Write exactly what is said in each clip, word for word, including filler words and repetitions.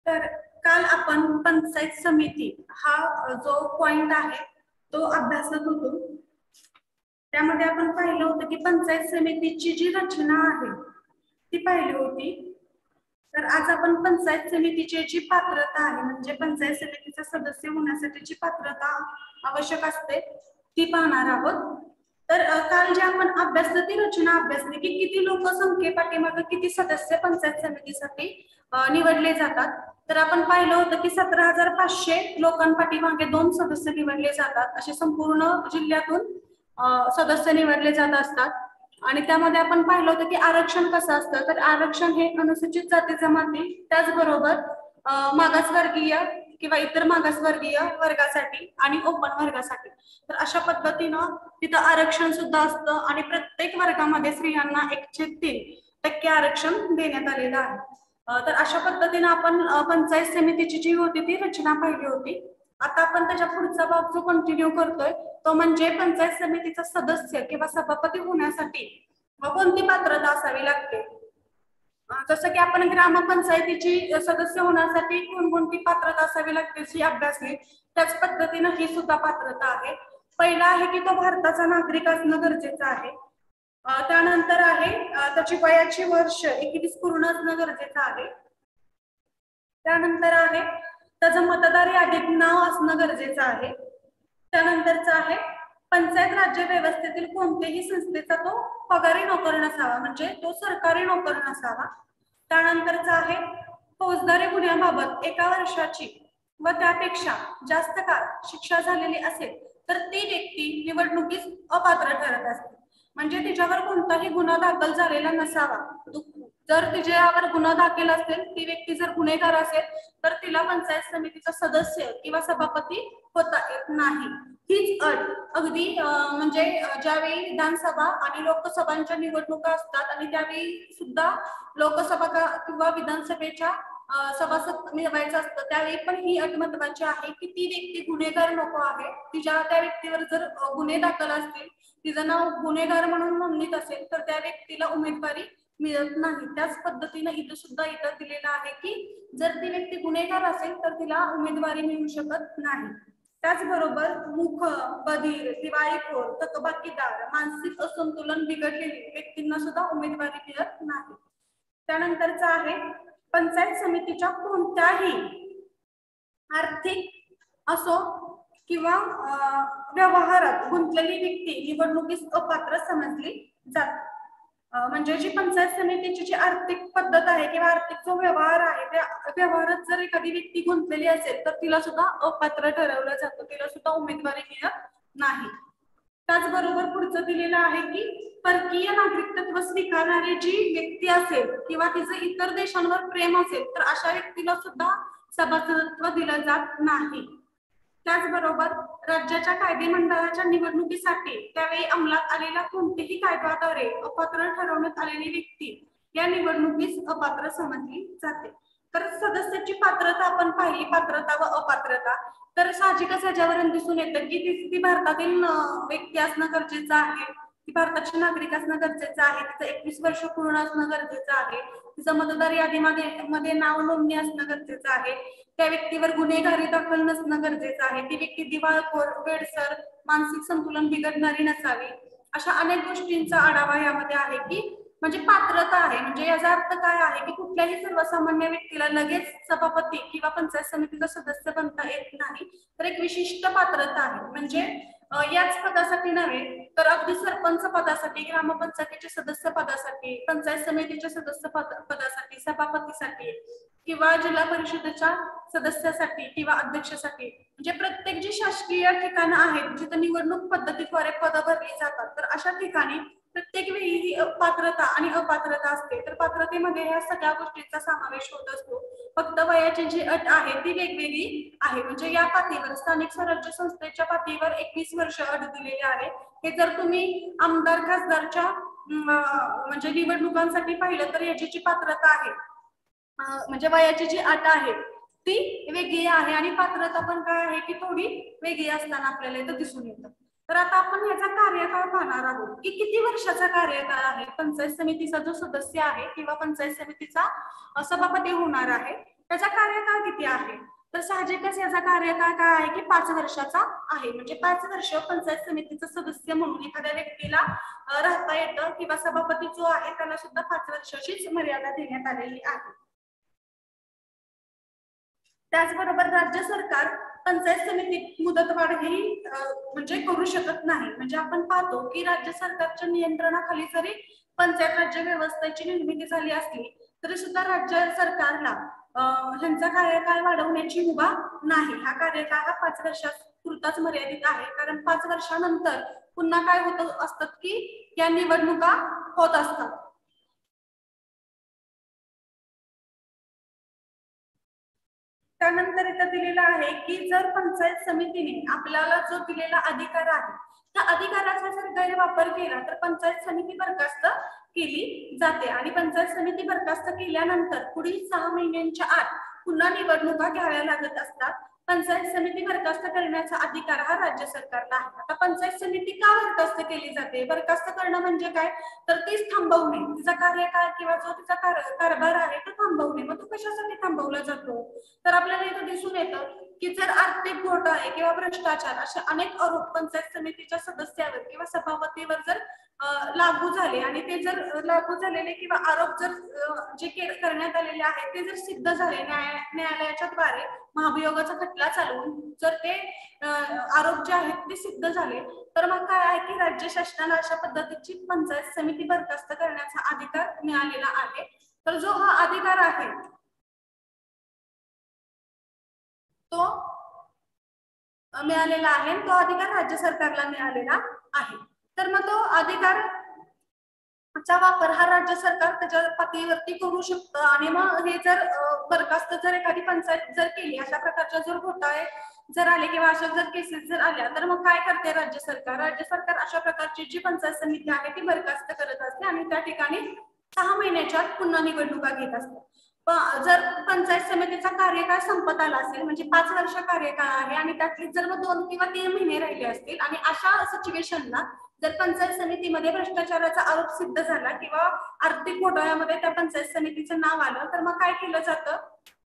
तर काल आपण पंचायत समिती हा जो पॉइंट आहे तो अभ्यासत होतो. त्यामध्ये आपण पाहिलं होतं की पंचायत समितीची जी रचना आहे ती पाहिली होती. तर आज आपण पंचायत समितीची जी पात्रता आहे म्हणजे पंचायत समितीचा सदस्य होण्यासाठी जी पात्रता आवश्यक असते ती पाहणार आहोत. तर काल जे आपण अभ्यासलं ती रचना अभ्यासली की किती लोकसंख्येपाठीमागे किती सदस्य पंचायत समितीसाठी निवडले जातात. तर आपण पाहिलं होतं की सतरा हजार पाचशे लोकांपाठीमागे दोन सदस्य निवडले जातात. असे संपूर्ण जिल्ह्यातून सदस्य निवडले जात असतात. आणि त्यामध्ये आपण पाहिलं होतं की आरक्षण कसं असतं. तर आरक्षण हे अनुसूचित जाती जमाती त्याचबरोबर मागासवर्गीय किंवा इतर मागासवर्गीय वर्गासाठी आणि ओपन वर्गासाठी तर अशा पद्धतीनं तिथं आरक्षण सुद्धा असतं आणि प्रत्येक वर्गामध्ये स्त्रियांना एकशे तीन टक्के आरक्षण देण्यात आलेलं आहे. तर अशा पद्धतीनं आपण पंचायत समितीची जी होती ती रचना पाहिली होती. आता आपण त्याच्या पुढचा भाग जो कंटिन्यू करतोय तो म्हणजे पंचायत समितीचा सदस्य किंवा सभापती होण्यासाठी कोणती पात्रता असावी लागते. जसं की आपण ग्रामपंचायतीची सदस्य होण्यासाठी कोणकोणती पात्रता असावी लागते ही अभ्यासली. त्याच पद्धतीनं ही सुद्धा पात्रता आहे. पहिला आहे की तो भारताचा नागरिक असणं गरजेचं आहे. त्यानंतर आहे त्याची वयाची वर्ष एकवीस पूर्ण असणं गरजेचं आहे. त्यानंतर आहे त्याचं मतदार यादीत नाव असणं गरजेचं आहे. त्यानंतरचं आहे पंचायत राज्य व्यवस्थेतील कोणत्याही संस्थेचा तो पगारी नोकर नसावा म्हणजे तो सरकारी नोकर नसावा. त्यानंतरचं आहे फौजदारी गुन्ह्याबाबत एका वर्षाची व त्यापेक्षा जास्त काळ शिक्षा झालेली असेल तर ती व्यक्ती निवडणुकीस अपात्र ठरत असते. म्हणजे तिच्यावर कोणताही गुन्हा दाखल झालेला नसावा. जर तिच्यावर गुन्हा दाखल असेल ती व्यक्ती जर गुन्हेगार असेल तर तिला पंचायत समितीचा सदस्य किंवा सभापती होता येत नाही. हीच अट अगदी म्हणजे ज्यावेळी विधानसभा आणि लोकसभांच्या निवडणुका असतात आणि त्यावेळी सुद्धा लोकसभा किंवा विधानसभेच्या सभासद निवडायचं असतं त्यावेळी पण ही अट महत्वाची आहे की ती व्यक्ती गुन्हेगार नको आहे. तिच्या त्या व्यक्तीवर जर गुन्हे दाखल असतील तिचं नाव गुन्हेगार म्हणून नोंदणीत असेल तर त्या व्यक्तीला उमेदवारी मिळत नाही. त्याच पद्धतीने इथं सुद्धा इथं दिलेलं आहे की जर ती व्यक्ती गुन्हेगार असेल तर तिला उमेदवारी मिळू शकत नाही. त्याचबरोबर मुख बधीर दिवाळीखोर थकबाकीदार मानसिक असंतुलन बिघडलेली व्यक्तींना सुद्धा उमेदवारी मिळत नाही. त्यानंतरचा आहे पंचायत समितीच्या कोणत्याही आर्थिक असो किंवा व्यवहारात गुंतलेली व्यक्ती निवडणुकीस अपात्र समजली जाते. म्हणजे जी पंचायत समितीची जी आर्थिक पद्धत आहे किंवा आर्थिक जो व्यवहार आहे त्या व्यवहारात जर एखादी व्यक्ती गुंतलेली असेल तर तिला सुद्धा अपात्र ठरवलं जातं. तिला सुद्धा उमेदवारी मिळत नाही. त्याचबरोबर पुढचं दिलेलं आहे की परकीय नागरिकत्व स्वीकारणारी जी व्यक्ती असेल किंवा तिचं इतर देशांवर प्रेम असेल तर अशा व्यक्तीला सुद्धा सभासदत्व दिलं जात नाही. त्याचबरोबर राज्याच्या कायदे मंडळाच्या निवडणुकीसाठी त्यावेळी अंमलात आलेल्या कोणत्याही कायद्याद्वारे अपात्र ठरवण्यात आलेली व्यक्ती या निवडणुकीस अपात्र समजली जाते. तर सदस्याची पात्रता आपण पाहिली पात्रता व अपात्रता तर साहजिकच ह्याच्यावरून दिसून येतं की ती भारतातील व्यक्ती असणं गरजेचं आहे. ती भारताची नागरिक असणं गरजेचं आहे. तिचं एकवीस वर्ष पूर्ण असणं गरजेचं आहे. तिचं मतदार यादीमध्ये मध्ये नाव नोंदणी असणं गरजेचं आहे. त्या व्यक्तीवर गुन्हेगारी दाखल नसणं गरजेचं आहे. ती व्यक्ती दिवाळखोर वेडसर मानसिक संतुलन बिघडणारी नसावी. अशा अनेक गोष्टींचा आढावा यामध्ये आहे की म्हणजे पात्रता आहे. म्हणजे याचा अर्थ काय आहे की कुठल्याही सर्वसामान्य व्यक्तीला लगेच सभापती किंवा पंचायत समितीचा सदस्य बनता येत नाही. तर एक विशिष्ट पात्रता आहे. म्हणजे याच पदासाठी नव्हे तर अगदी सरपंच पदासाठी ग्रामपंचायतीच्या सदस्य पदासाठी पंचायत समितीच्या सदस्य पदासाठी सभापतीसाठी किंवा जिल्हा परिषदेच्या सदस्यासाठी किंवा अध्यक्षासाठी म्हणजे प्रत्येक जी शासकीय ठिकाणं आहेत जिथे निवडणूक पद्धतीद्वारे पद भरली जातात तर अशा ठिकाणी प्रत्येक वेळी पात्रता आणि अपात्रता असते. तर पात्रतेमध्ये ह्या सगळ्या गोष्टींचा समावेश होत असतो. फक्त वयाची जी अट आहे ती वेगवेगळी आहे. म्हणजे या पातळीवर स्थानिक स्वराज्य संस्थेच्या पातळीवर एकवीस वर्ष अट दिलेली आहे. हे जर तुम्ही आमदार खासदारच्या म्हणजे निवडणुकांसाठी पाहिलं तर याची जी पात्रता आहे म्हणजे वयाची जी अट आहे ती वेगळी आहे आणि पात्रता पण काय आहे की थोडी वेगळी असताना आपल्याला इथं दिसून येतं. तर आता आपण याचा कार्यकाळ पाहणार आहोत की किती वर्षाचा कार्यकाळ आहे पंचायत समितीचा जो सदस्य आहे किंवा पंचायत समितीचा सभापती होणार आहे त्याचा कार्यकाळ किती आहे? तर साहजिकच याचा कार्यकाळ काय आहे की पाच वर्षाचा आहे. म्हणजे पाच वर्ष पंचायत समितीचा सदस्य म्हणून एखाद्या व्यक्तीला राहता येतं किंवा सभापती जो आहे त्याला सुद्धा पाच वर्षाचीच मर्यादा देण्यात आलेली आहे. त्याचबरोबर राज्य सरकार पंचायत समितीत मुदतवाढ ही म्हणजे करू शकत नाही. म्हणजे आपण पाहतो की राज्य सरकारच्या नियंत्रणाखाली जरी पंचायत राज्य व्यवस्थेची निर्मिती झाली असली तरी सुद्धा राज्य सरकारला ह्यांचा कार्यकाळ वाढवण्याची मुभा नाही. हा कार्यकाळ हा पाच वर्षापुरताच मर्यादित आहे. कारण पाच वर्षानंतर पुन्हा काय होत असतात की या निवडणुका होत असतात. त्यानंतर इथं दिलेलं आहे की जर पंचायत समितीने आपल्याला जो दिलेला अधिकार आहे त्या अधिकाराचा जर गैरवापर केला तर पंचायत समिती बरखास्त केली जाते आणि पंचायत समिती बरखास्त केल्यानंतर पुढील सहा महिन्यांच्या आत पुन्हा निवडणुका घ्याव्या लागत असतात. पंचायत समिती बरखास्त करण्याचा अधिकार हा राज्य सरकारला आहे. आता पंचायत समिती का बरखास्त केली जाते? बरखास्त करणं म्हणजे काय तर तीच थांबवणे, तिचा कार्यकाळ किंवा जो तिचा कारभार आहे तो थांबवणे. मग तो कशासाठी थांबवला जातो तर आपल्याला इथं दिसून येतं की जर आर्थिक घोटाळे किंवा भ्रष्टाचार असे अनेक आरोप पंचायत समितीच्या सदस्यावर किंवा सभापतीवर जर लागू झाले आणि ते जर लागू झालेले किंवा आरोप जर जे करण्यात आलेले आहेत ते जर सिद्ध झाले न्यायालयाच्या द्वारे महाभियोगाचा खटला चालवून जर ते आरोप जे आहेत ते सिद्ध झाले तर मग काय आहे की राज्य शासनाला अशा पद्धतीची पंचायत समिती बरखास्त करण्याचा अधिकार मिळालेला आहे. तर जो हा अधिकार आहे तो मिळालेला आहे तो अधिकार राज्य सरकारला मिळालेला आहे. तर मग तो अधिकार चा वापर हा राज्य सरकार त्याच्या पातळीवरती करू शकतं आणि मग हे जर बरखास्त जर एखादी पंचायत जर केली अशा प्रकारच्या जर घोटाळे जर आले किंवा अशा जर केसेस जर आल्या तर मग काय करते राज्य सरकार राज्य सरकार अशा प्रकारची जी पंचायत समिती आहे ती बरखास्त करत असते आणि त्या ठिकाणी सहा महिन्याच्या आत पुन्हा निवडणुका घेत असते. जर पंचायत समितीचा कार्यकाळ संपत आला असेल म्हणजे पाच वर्ष कार्यकाळ आहे आणि त्यातली जर मग दोन किंवा तीन महिने राहिले असतील आणि अशा सिच्युएशनला जर पंचायत समितीमध्ये भ्रष्टाचाराचा आरोप सिद्ध झाला किंवा आर्थिक घोटाळ्यामध्ये त्या पंचायत समितीचं नाव आलं तर मग काय केलं जातं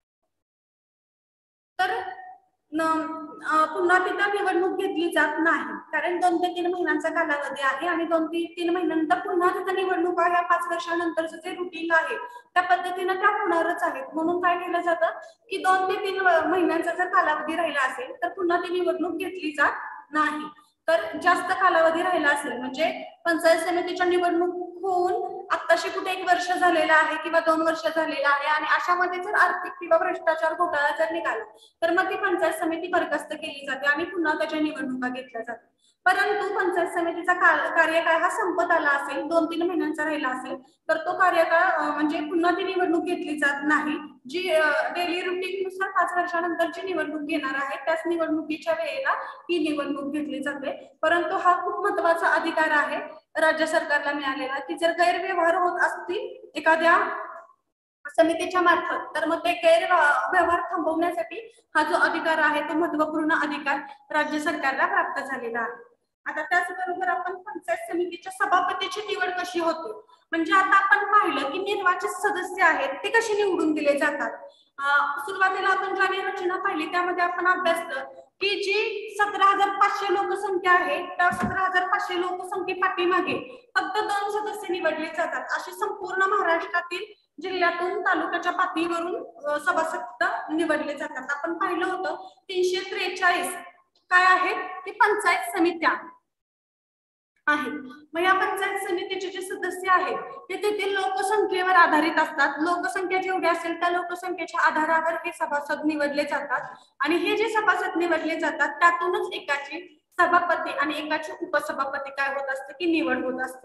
तर पुन्हा तिथं निवडणूक घेतली जात नाही. कारण दोन ते तीन महिन्यांचा कालावधी आहे आणि दोन ते तीन महिन्यानंतर पुन्हा तिथं निवडणुका ह्या पाच वर्षानंतरचं जे रुटीन आहे त्या पद्धतीनं त्या होणारच आहेत. म्हणून काय केलं जातं की दोन ते तीन महिन्यांचा जर कालावधी राहिला असेल तर पुन्हा ती निवडणूक घेतली जात नाही. तर जास्त कालावधी राहिला असेल म्हणजे पंचायत समितीच्या निवडणूक होऊन आत्ताशी कुठे एक वर्ष झालेलं आहे किंवा दोन वर्ष झालेलं आहे आणि अशामध्ये जर आर्थिक किंवा भ्रष्टाचार घोटाळा जर निघाला तर मग ती पंचायत समिती बरखास्त केली जाते आणि पुन्हा त्याच्या निवडणुका घेतल्या जातात. परंतु पंचायत समितीचा कार्यकाळ हा संपत आला असेल दोन तीन महिन्यांचा राहिला असेल तर तो कार्यकाळ म्हणजे पुन्हा ती निवडणूक घेतली जात नाही. जी डेली रुटीन नुसार पाच वर्षानंतर जी निवडणूक घेणार आहे त्याच निवडणुकीच्या वेळेला ही निवडणूक घेतली जाते. परंतु हा खूप महत्वाचा अधिकार आहे राज्य सरकारला मिळालेला की जर गैरव्यवहार होत असतील एखाद्या समितीच्या मार्फत तर मग ते गैरव्यवहार थांबवण्यासाठी हा जो अधिकार आहे तो महत्वपूर्ण अधिकार राज्य सरकारला प्राप्त झालेला आहे. आता त्याचबरोबर आपण पंचायत समितीच्या सभापतीची निवड कशी होते म्हणजे आता आपण पाहिलं की निर्वाचित सदस्य आहेत ते कसे निवडून दिले जातात. सुरुवातीला आपण ज्या रचना पाहिली त्यामध्ये आपण अभ्यासलं की जी सतरा हजार पाचशे लोकसंख्या आहे त्या सतरा हजार पाचशे लोकसंख्ये पाठीमागे फक्त दोन सदस्य निवडले जातात. अशी संपूर्ण महाराष्ट्रातील जिल्ह्यातून तालुक्याच्या पातळीवरून सभासद निवडले जातात. आपण पाहिलं होतं तीनशे त्रेचाळीस काय आहेत की पंचायत समित्या आहेत. मग या पंचायत समितीचे जे सदस्य आहेत ते तेथील लोकसंख्येवर आधारित असतात. लोकसंख्या जेवढी असेल त्या लोकसंख्येच्या आधारावर हे सभासद निवडले जातात आणि हे जे सभासद निवडले जातात त्यातूनच एकाची सभापती आणि एकाची उपसभापती काय होत असते की निवड होत असते.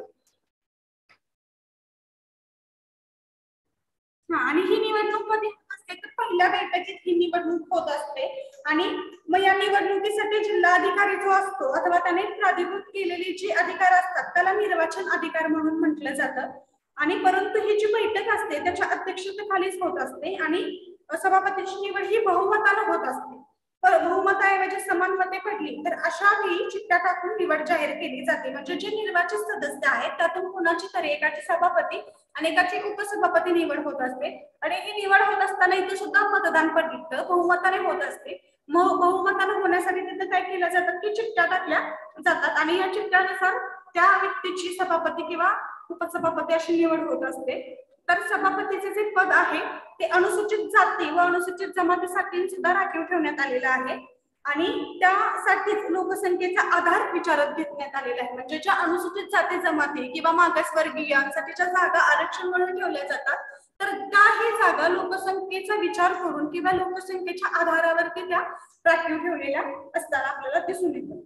हा आणि ही निवडणूक कधी असते तर पहिल्या बैठकीत ही निवडणूक होत असते आणि मग या निवडणुकीसाठी जिल्हाधिकारी जो असतो अथवा त्याने प्राधिकृत केलेली जी अधिकार असतात त्याला निर्वाचन अधिकार म्हणून म्हटलं जातं. आणि परंतु ही जी बैठक असते त्याच्या अध्यक्षतेखालीच होत असते आणि सभापतीची निवड ही बहुमतानं होत असते. बहुमताऐवजी समान मते पडली तर अशा वेळी चिठ्ठ्या टाकून निवड जाहीर केली जाते. म्हणजे जे निर्वाचित सदस्य आहेत त्यातून कुणाची तरी एकाची सभापती आणि एकाची उपसभापती निवड होत असते. आणि ही निवड होत असताना इथे सुद्धा मतदान पडलं बहुमताने होत असते. मग बहुमताने होण्यासाठी तिथे काय केलं जातं की चिठ्ठ्या टाकल्या जातात आणि या चिठ्ठ्यानुसार त्या व्यक्तीची सभापती किंवा उपसभापती अशी निवड होत असते. तर सभापतीचे जे पद आहे ते अनुसूचित जाती व अनुसूचित जमातीसाठी सुद्धा राखीव ठेवण्यात आलेलं आहे आणि त्यासाठी लोकसंख्येचा आधार विचारात घेण्यात आलेला आहे. म्हणजे ज्या अनुसूचित जाती जमाती किंवा मागासवर्गीयांसाठीच्या जागा आरक्षण म्हणून ठेवल्या जातात तर त्याही जागा लोकसंख्येचा विचार करून किंवा लोकसंख्येच्या आधारावरती त्या राखीव ठेवलेल्या असताना आपल्याला दिसून येतं.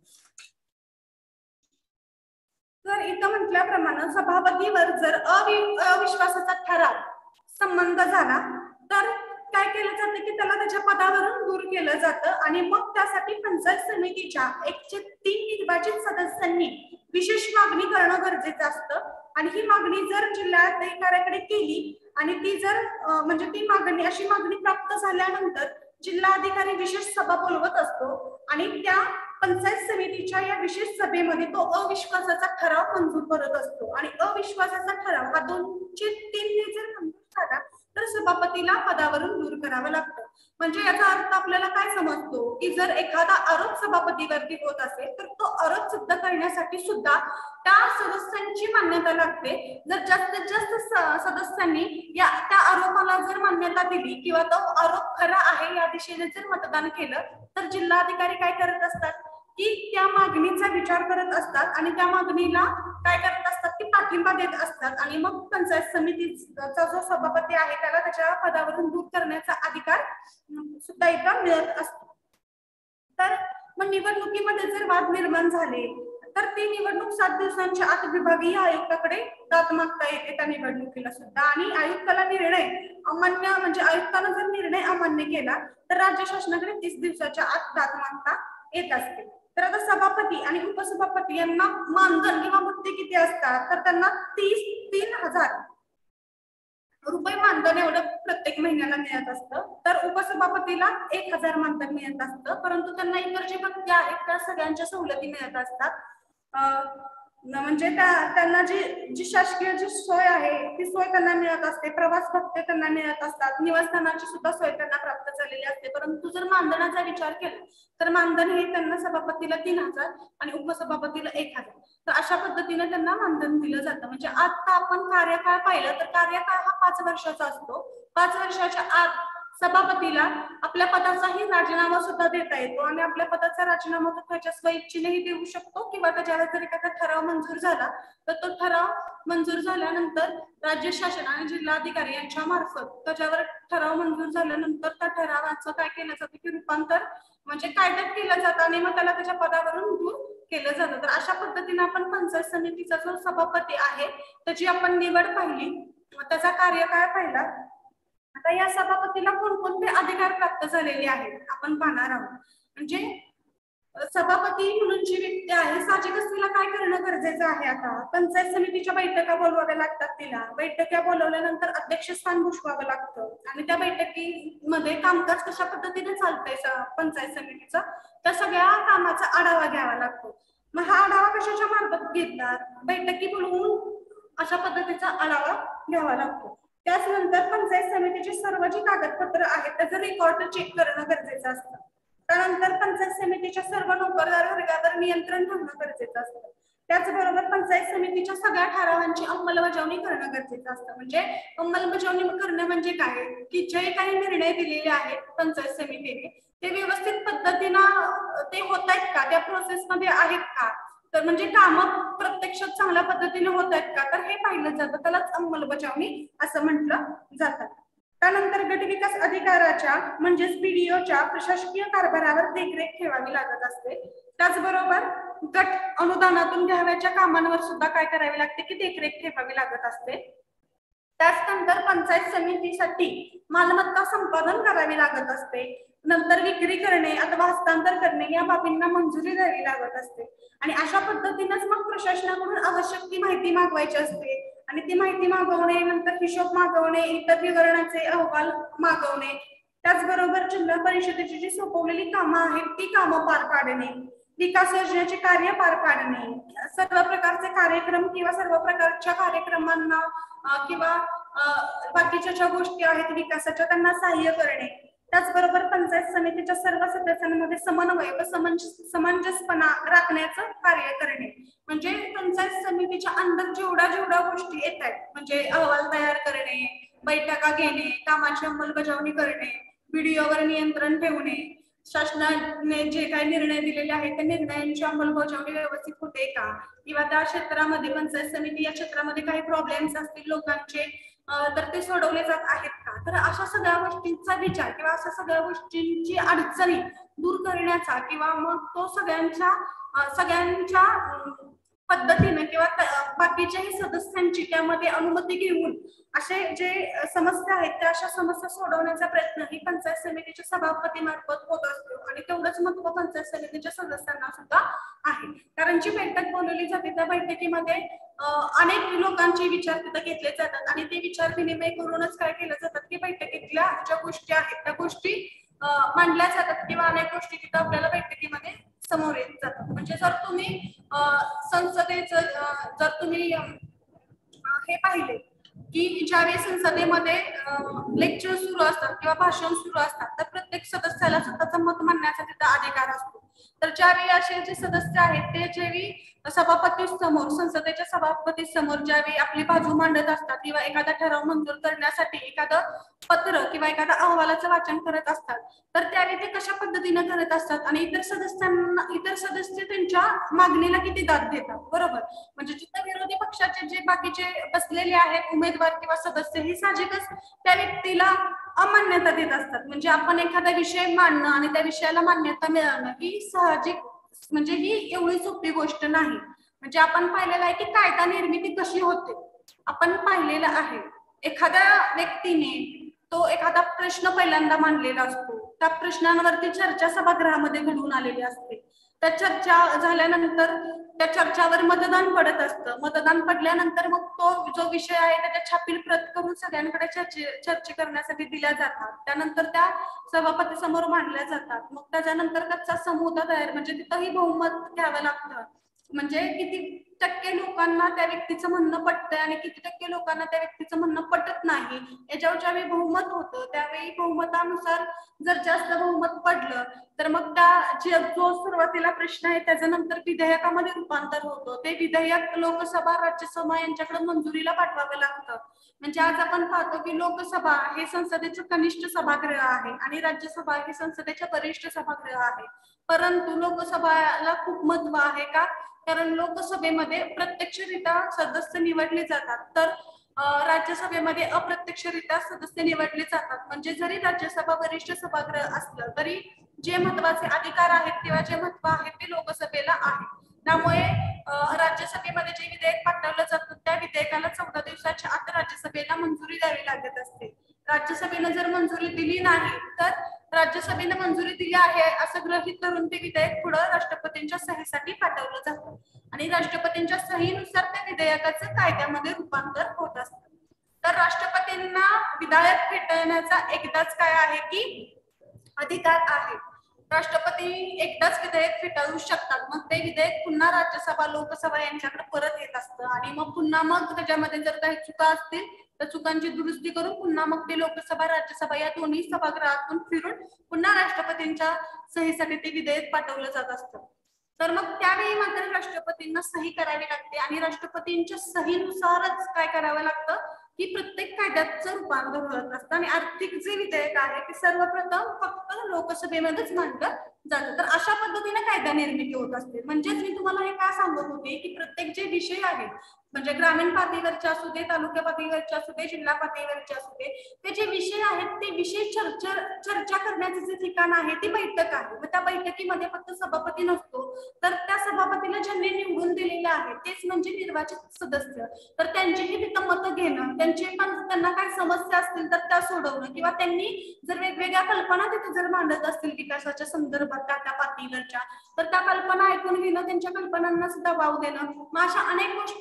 तर इथं म्हटल्याप्रमाणे सभापतीवर जर अवि अविश्वासाचा ठराव संबंध झाला तर काय केलं जातं की त्याला त्याच्या पदावरून दूर केलं जातं आणि मग त्यासाठी पंचायत समितीच्या एकशे तीन निर्वाचित सदस्यांनी विशेष मागणी करणं गरजेचं असतं. आणि ही मागणी जर जिल्हाधिकाऱ्याकडे केली आणि ती जर म्हणजे ती मागणी अशी मागणी प्राप्त झाल्यानंतर जिल्हाधिकारी विशेष सभा बोलवत असतो आणि त्या पंचायत समितीच्या या विशेष सभेमध्ये तो अविश्वासाचा ठराव मंजूर करत असतो. आणि अविश्वासाचा ठराव हा दोनशे तीन जर मंजूर झाला तर सभापतीला पदावरून दूर करावं लागतं. म्हणजे याचा अर्थ आपल्याला काय समजतो की जर एखादा आरोप सभापतीवरती होत असेल तर तो आरोप सिद्ध करण्यासाठी सुद्धा त्या सदस्यांची मान्यता लागते. जर जास्तीत जास्त सदस्यांनी या त्या आरोपाला जर मान्यता दिली किंवा तो आरोप खरा आहे या दिशेने जर मतदान केलं तर जिल्हाधिकारी काय करत असतात की त्या मागणीचा विचार करत असतात आणि त्या मागणीला काय करत असतात की पाठिंबा देत असतात आणि मग पंचायत समितीचा जो सभापती आहे त्याला त्याच्या पदावरून दूर करण्याचा अधिकार सुद्धा इथं मिळत असतो. तर मग निवडणुकीमध्ये जर वाद निर्माण झाले तर ती निवडणूक सात दिवसांच्या आत विभागीय आयुक्ताकडे दाद मागता येते त्या निवडणुकीला सुद्धा. आणि आयुक्ताला निर्णय अमान्य म्हणजे आयुक्तानं जर निर्णय अमान्य केला तर राज्य शासनाकडे तीस दिवसाच्या आत दाद मागता येत असते. तर आता सभापती आणि उपसभापती यांना मानधन किंवा भत्ते किती असतात तर त्यांना तीस तीन हजार रुपये मानधन एवढं प्रत्येक महिन्याला मिळत असतं. तर उपसभापतीला एक हजार मानधन मिळत असतं. परंतु त्यांना इतर जे भत्ते आहेत त्या सगळ्यांच्या सवलती मिळत असतात. म्हणजे त्यांना जी जी शासकीय जी सोय आहे ती सोय त्यांना मिळत असते. प्रवास भत्ते त्यांना मिळत असतात. निवासस्थानाची सुद्धा सोय त्यांना प्राप्त झालेली असते. परंतु जर मानधनाचा विचार केला तर मानधन हे त्यांना सभापतीला तीन हजार आणि उपसभापतीला एक हजार तर अशा पद्धतीने त्यांना मानधन दिलं जातं. म्हणजे आता आपण कार्यकाळ पाहिलं तर कार्यकाळ हा पाच वर्षाचा असतो. पाच वर्षाच्या आत सभापतीला आपल्या पदाचाही राजीनामा सुद्धा देता येतो आणि आपल्या पदाचा राजीनामा तो त्याच्या स्वइच्छेनेही देऊ शकतो किंवा त्याच्यावर जर एखादा ठराव मंजूर झाला तर तो ठराव मंजूर झाल्यानंतर राज्य शासन आणि जिल्हाधिकारी यांच्या मार्फत त्याच्यावर ठराव मंजूर झाल्यानंतर त्या ठरावाचं काय केलं जातं की रूपांतर म्हणजे कायद्यात केलं जातं आणि मग त्याला त्याच्या पदावरून दूर केलं जातं. तर अशा पद्धतीने आपण पंचायत समितीचा जो सभापती आहे त्याची आपण निवड पाहिली, त्याचा कार्यकाळ पाहिला. आता या सभापतीला कोणकोणते अधिकार प्राप्त झालेले आहेत आपण पाहणार आहोत. म्हणजे सभापती म्हणून जी व्यक्ती आहे साहजिकच तिला काय करणं गरजेचं आहे. आता पंचायत समितीच्या बैठका बोलवाव्या लागतात. तिला बैठका बोलवल्यानंतर अध्यक्षस्थान भूषवावं लागतं आणि त्या बैठकीमध्ये कामकाज कशा पद्धतीने चालतंय पंचायत समितीचं त्या सगळ्या कामाचा आढावा घ्यावा लागतो. मग हा आढावा कशाच्या मार्फत घेतात, बैठकी बोलवून अशा पद्धतीचा आढावा घ्यावा लागतो. त्याचनंतर पंचायत समितीचे सर्व जी कागदपत्र आहेत त्याचं रेकॉर्ड चेक करणं गरजेचं असतं. त्यानंतर पंचायत समितीच्या सर्व नोकरदार वर्गावर नियंत्रण ठेवणं गरजेचं असतं. त्याचबरोबर पंचायत समितीच्या सगळ्या ठरावांची अंमलबजावणी करणं गरजेचं असतं. म्हणजे अंमलबजावणी करणं म्हणजे काय की जे काही निर्णय दिलेले आहेत पंचायत समितीने ते व्यवस्थित पद्धतीनं ते होत आहेत का, त्या प्रोसेसमध्ये आहेत का, तर म्हणजे कामं प्रत्यक्षात चांगल्या पद्धतीने होत आहेत का तर हे पाहिलं जातं. त्यालाच अंमलबजावणी असं म्हटलं जातं. त्यानंतर गट विकास अधिकाराच्या म्हणजेच बीडीओच्या प्रशासकीय कारभारावर देखरेख ठेवावी लागत असते. त्याचबरोबर गट अनुदानातून घ्यावयाच्या कामांवर सुद्धा काय करावी लागते की देखरेख ठेवावी लागत असते. त्याचनंतर पंचायत समितीसाठी मालमत्ता संपादन करावी लागत असते. नंतर विक्री करणे अथवा हस्तांतर करणे या बाबींना मंजुरी द्यावी लागत असते. आणि अशा पद्धतीनेच मग प्रशासनाकडून आवश्यक ती माहिती मागवायची असते आणि ती माहिती मागवणे, नंतर हिशोब मागवणे, इतर विवरणाचे अहवाल मागवणे, त्याचबरोबर जिल्हा परिषदेची जी सोपवलेली कामं आहेत ती कामं पार पाडणे, विकास योजनेचे कार्य पार पाडणे, सर्व प्रकारचे कार्यक्रम किंवा सर्व प्रकारच्या कार्यक्रमांना किंवा बाकीच्या ज्या गोष्टी आहेत विकासाच्या त्यांना सहाय्य करणे, त्याचबरोबर पंचायत समितीच्या सर्व सदस्यांमध्ये समन्वय व समंजसपणा राखण्याचं कार्य करणे. म्हणजे पंचायत समितीच्या अंदर जेवढ्या जेवढ्या गोष्टी येत आहेत म्हणजे अहवाल तयार करणे, बैठका घेणे, कामाची अंमलबजावणी करणे, व्हिडिओवर नियंत्रण ठेवणे, शासनाने जे काही निर्णय दिलेले आहेत त्या निर्णयांची अंमलबजावणी व्यवस्थित होते का, किंवा त्या क्षेत्रामध्ये पंचायत समिती या क्षेत्रामध्ये काही प्रॉब्लेम्स असतील लोकांचे तर ते सोडवले जात आहेत का. तर अशा सगळ्या गोष्टींचा विचार किंवा अशा सगळ्या गोष्टींची अडचणी दूर करण्याचा किंवा मग तो सगळ्यांच्या सगळ्यांच्या पद्धतीने किंवा बाकीच्याही सदस्यांची त्यामध्ये अनुमती घेऊन असे जे समस्या आहेत त्या अशा समस्या सोडवण्याचा प्रयत्न ही पंचायत समितीच्या सभापती मार्फत होत असतो. आणि तेवढंच महत्व पंचायत समितीच्या सदस्यांना सुद्धा आहे, कारण जी बैठक बोलवली जाते त्या बैठकीमध्ये अनेक लोकांचे विचार तिथे घेतले जातात आणि ते विचार विनिमय करूनच काय केलं जातात की बैठकीतल्या ज्या गोष्टी आहेत त्या गोष्टी मांडल्या जातात किंवा अनेक गोष्टी तिथं आपल्याला बैठकीमध्ये समोर येत जातात. म्हणजे जर तुम्ही संसदेचं जर तुम्ही हे पाहिले की ज्यावेळी संसदेमध्ये लेक्चर सुरू असतात किंवा भाषण सुरू असतात तर प्रत्येक सदस्याला स्वतःचं मत मांडण्याचा तिथं अधिकार असतो. तर ज्यावेळी असे जे सदस्य आहेत ते ज्यावेळी सभापती समोर संसदेच्या सभापती समोर ज्यावेळी आपली बाजू मांडत असतात किंवा एखादा ठराव मंजूर करण्यासाठी एखादं पत्र किंवा एखाद्या अहवालाचं वाचन करत असतात तर त्यावेळी ते कशा पद्धतीने करत असतात आणि इतर सदस्यांना इतर सदस्य त्यांच्या मागणीला किती दाद देतात. बरोबर, म्हणजे जिथं विरोधी पक्षाचे जे बाकीचे बसलेले आहेत उमेदवार किंवा सदस्य हे साहजिकच त्या व्यक्तीला अमान्यता देत असतात. म्हणजे आपण एखादा विषय मांडणं आणि त्या विषयाला मान्यता मिळणं ही साहजिक म्हणजे ही एवढी सोपी गोष्ट नाही. म्हणजे आपण पाहिलेलं आहे की कायदा निर्मिती कशी होते आपण पाहिलेलं आहे. एखाद्या व्यक्तीने तो एखादा प्रश्न पहिल्यांदा मांडलेला असतो, त्या प्रश्नांवरती चर्चा सभागृहामध्ये घडून आलेली असते. त्या चर्चा झाल्यानंतर त्या चर्चावर मतदान पडत असतं. मतदान पडल्यानंतर मग तो जो विषय आहे त्याच्या छापील प्रत करून सगळ्यांकडे चर्चे चर्चा करण्यासाठी दिल्या जातात. त्यानंतर त्या सभापती समोर मांडल्या जातात. मग त्याच्यानंतर कच्चा समुदा तयार म्हणजे तिथंही बहुमत घ्यावं लागतं. म्हणजे किती टक्के लोकांना त्या व्यक्तीचं म्हणणं पटतंय आणि किती टक्के लोकांना त्या व्यक्तीचं म्हणणं पटत नाही याच्यावर ज्यावेळी बहुमत होतं त्यावेळी बहुमतानुसार जर जास्त बहुमत पडलं तर मग त्या जो सुरुवातीला प्रश्न आहे त्याच्या नंतर विधेयकामध्ये रूपांतर होतं. ते विधेयक लोकसभा राज्यसभा यांच्याकडे मंजुरीला पाठवावं लागतं. म्हणजे आज आपण पाहतो की लोकसभा हे संसदेचं कनिष्ठ सभागृह आहे आणि राज्यसभा हे संसदेच्या वरिष्ठ सभागृह आहे. परंतु लोकसभाला खूप महत्व आहे का, कारण लोकसभेमध्ये प्रत्यक्षरित्या सदस्य निवडले जातात तर राज्यसभेमध्ये अप्रत्यक्षरित्या सदस्य निवडले जातात. म्हणजे जरी राज्यसभा वरिष्ठ सभागृह असलं तरी जे महत्वाचे अधिकार आहेत किंवा जे महत्व आहे ते लोकसभेला आहे. त्यामुळे राज्यसभेमध्ये जे विधेयक पाठवलं जातं त्या विधेयकाला चौदा दिवसाच्या आत राज्यसभेला मंजुरी द्यावी लागत असते. राज्यसभेनं जर मंजुरी दिली नाही तर राज्यसभेनं मंजुरी दिली आहे असं गृहीत धरून ते विधेयक पुढे राष्ट्रपतींच्या सहीसाठी पाठवलं जातं आणि राष्ट्रपतींच्या सहीनुसार त्या विधेयकाचं कायद्यामध्ये रूपांतर होत असतं. तर राष्ट्रपतींना विधेयक फेटाळण्याचा एकदाच काय आहे की अधिकार आहे. राष्ट्रपती एकदाच विधेयक फेटाळू शकतात. मग ते विधेयक पुन्हा राज्यसभा लोकसभा यांच्याकडे परत येत असतं आणि मग पुन्हा मग त्याच्यामध्ये जर काही चुका असतील तर चुकांची दुरुस्ती करून पुन्हा मग ते लोकसभा राज्यसभा या दोन्ही सभागृहातून फिरून पुन्हा राष्ट्रपतींच्या सहीसाठी ते विधेयक पाठवलं जात असतं. तर मग त्यावेळी मात्र राष्ट्रपतींना सही करावी लागते आणि राष्ट्रपतींच्या सहीनुसारच काय करावं लागतं की प्रत्येक कायद्याचं रूपांतर होत असतं आणि आर्थिक जे विधेयक आहे ते सर्वप्रथम फक्त लोकसभेमध्येच मांडलं जातं. तर अशा पद्धतीने कायदा निर्मिती होत असते. म्हणजेच मी तुम्हाला हे काय सांगत होते की प्रत्येक जे विषय आहेत म्हणजे ग्रामीण पातळीवरचे असू दे, तालुका पातळीवरचे असू दे, जिल्हा पातळीवरचे असू दे, ते जे विषय आहेत ते विषय चर्चा चर्चा करण्याचे जे ठिकाण आहे ती बैठक आहे. मग त्या बैठकीमध्ये फक्त सभापती नसतो तर त्या सभापतीला ज्यांनी निवडून दिलेले आहे तेच म्हणजे निर्वाचित सदस्य. तर त्यांचीही तिथं मतं घेणं, त्यांचे पण त्यांना काय समस्या असतील तर त्या सोडवणं किंवा त्यांनी जर वेगवेगळ्या कल्पना तिथे जर मांडत असतील विकासाच्या संदर्भात त्या त्या पातळीवरच्या तर त्या कल्पना ऐकून घेणं, त्यांच्या कल्पनांना सुद्धा वाव देणं. मग अशा अनेक गोष्टींची जी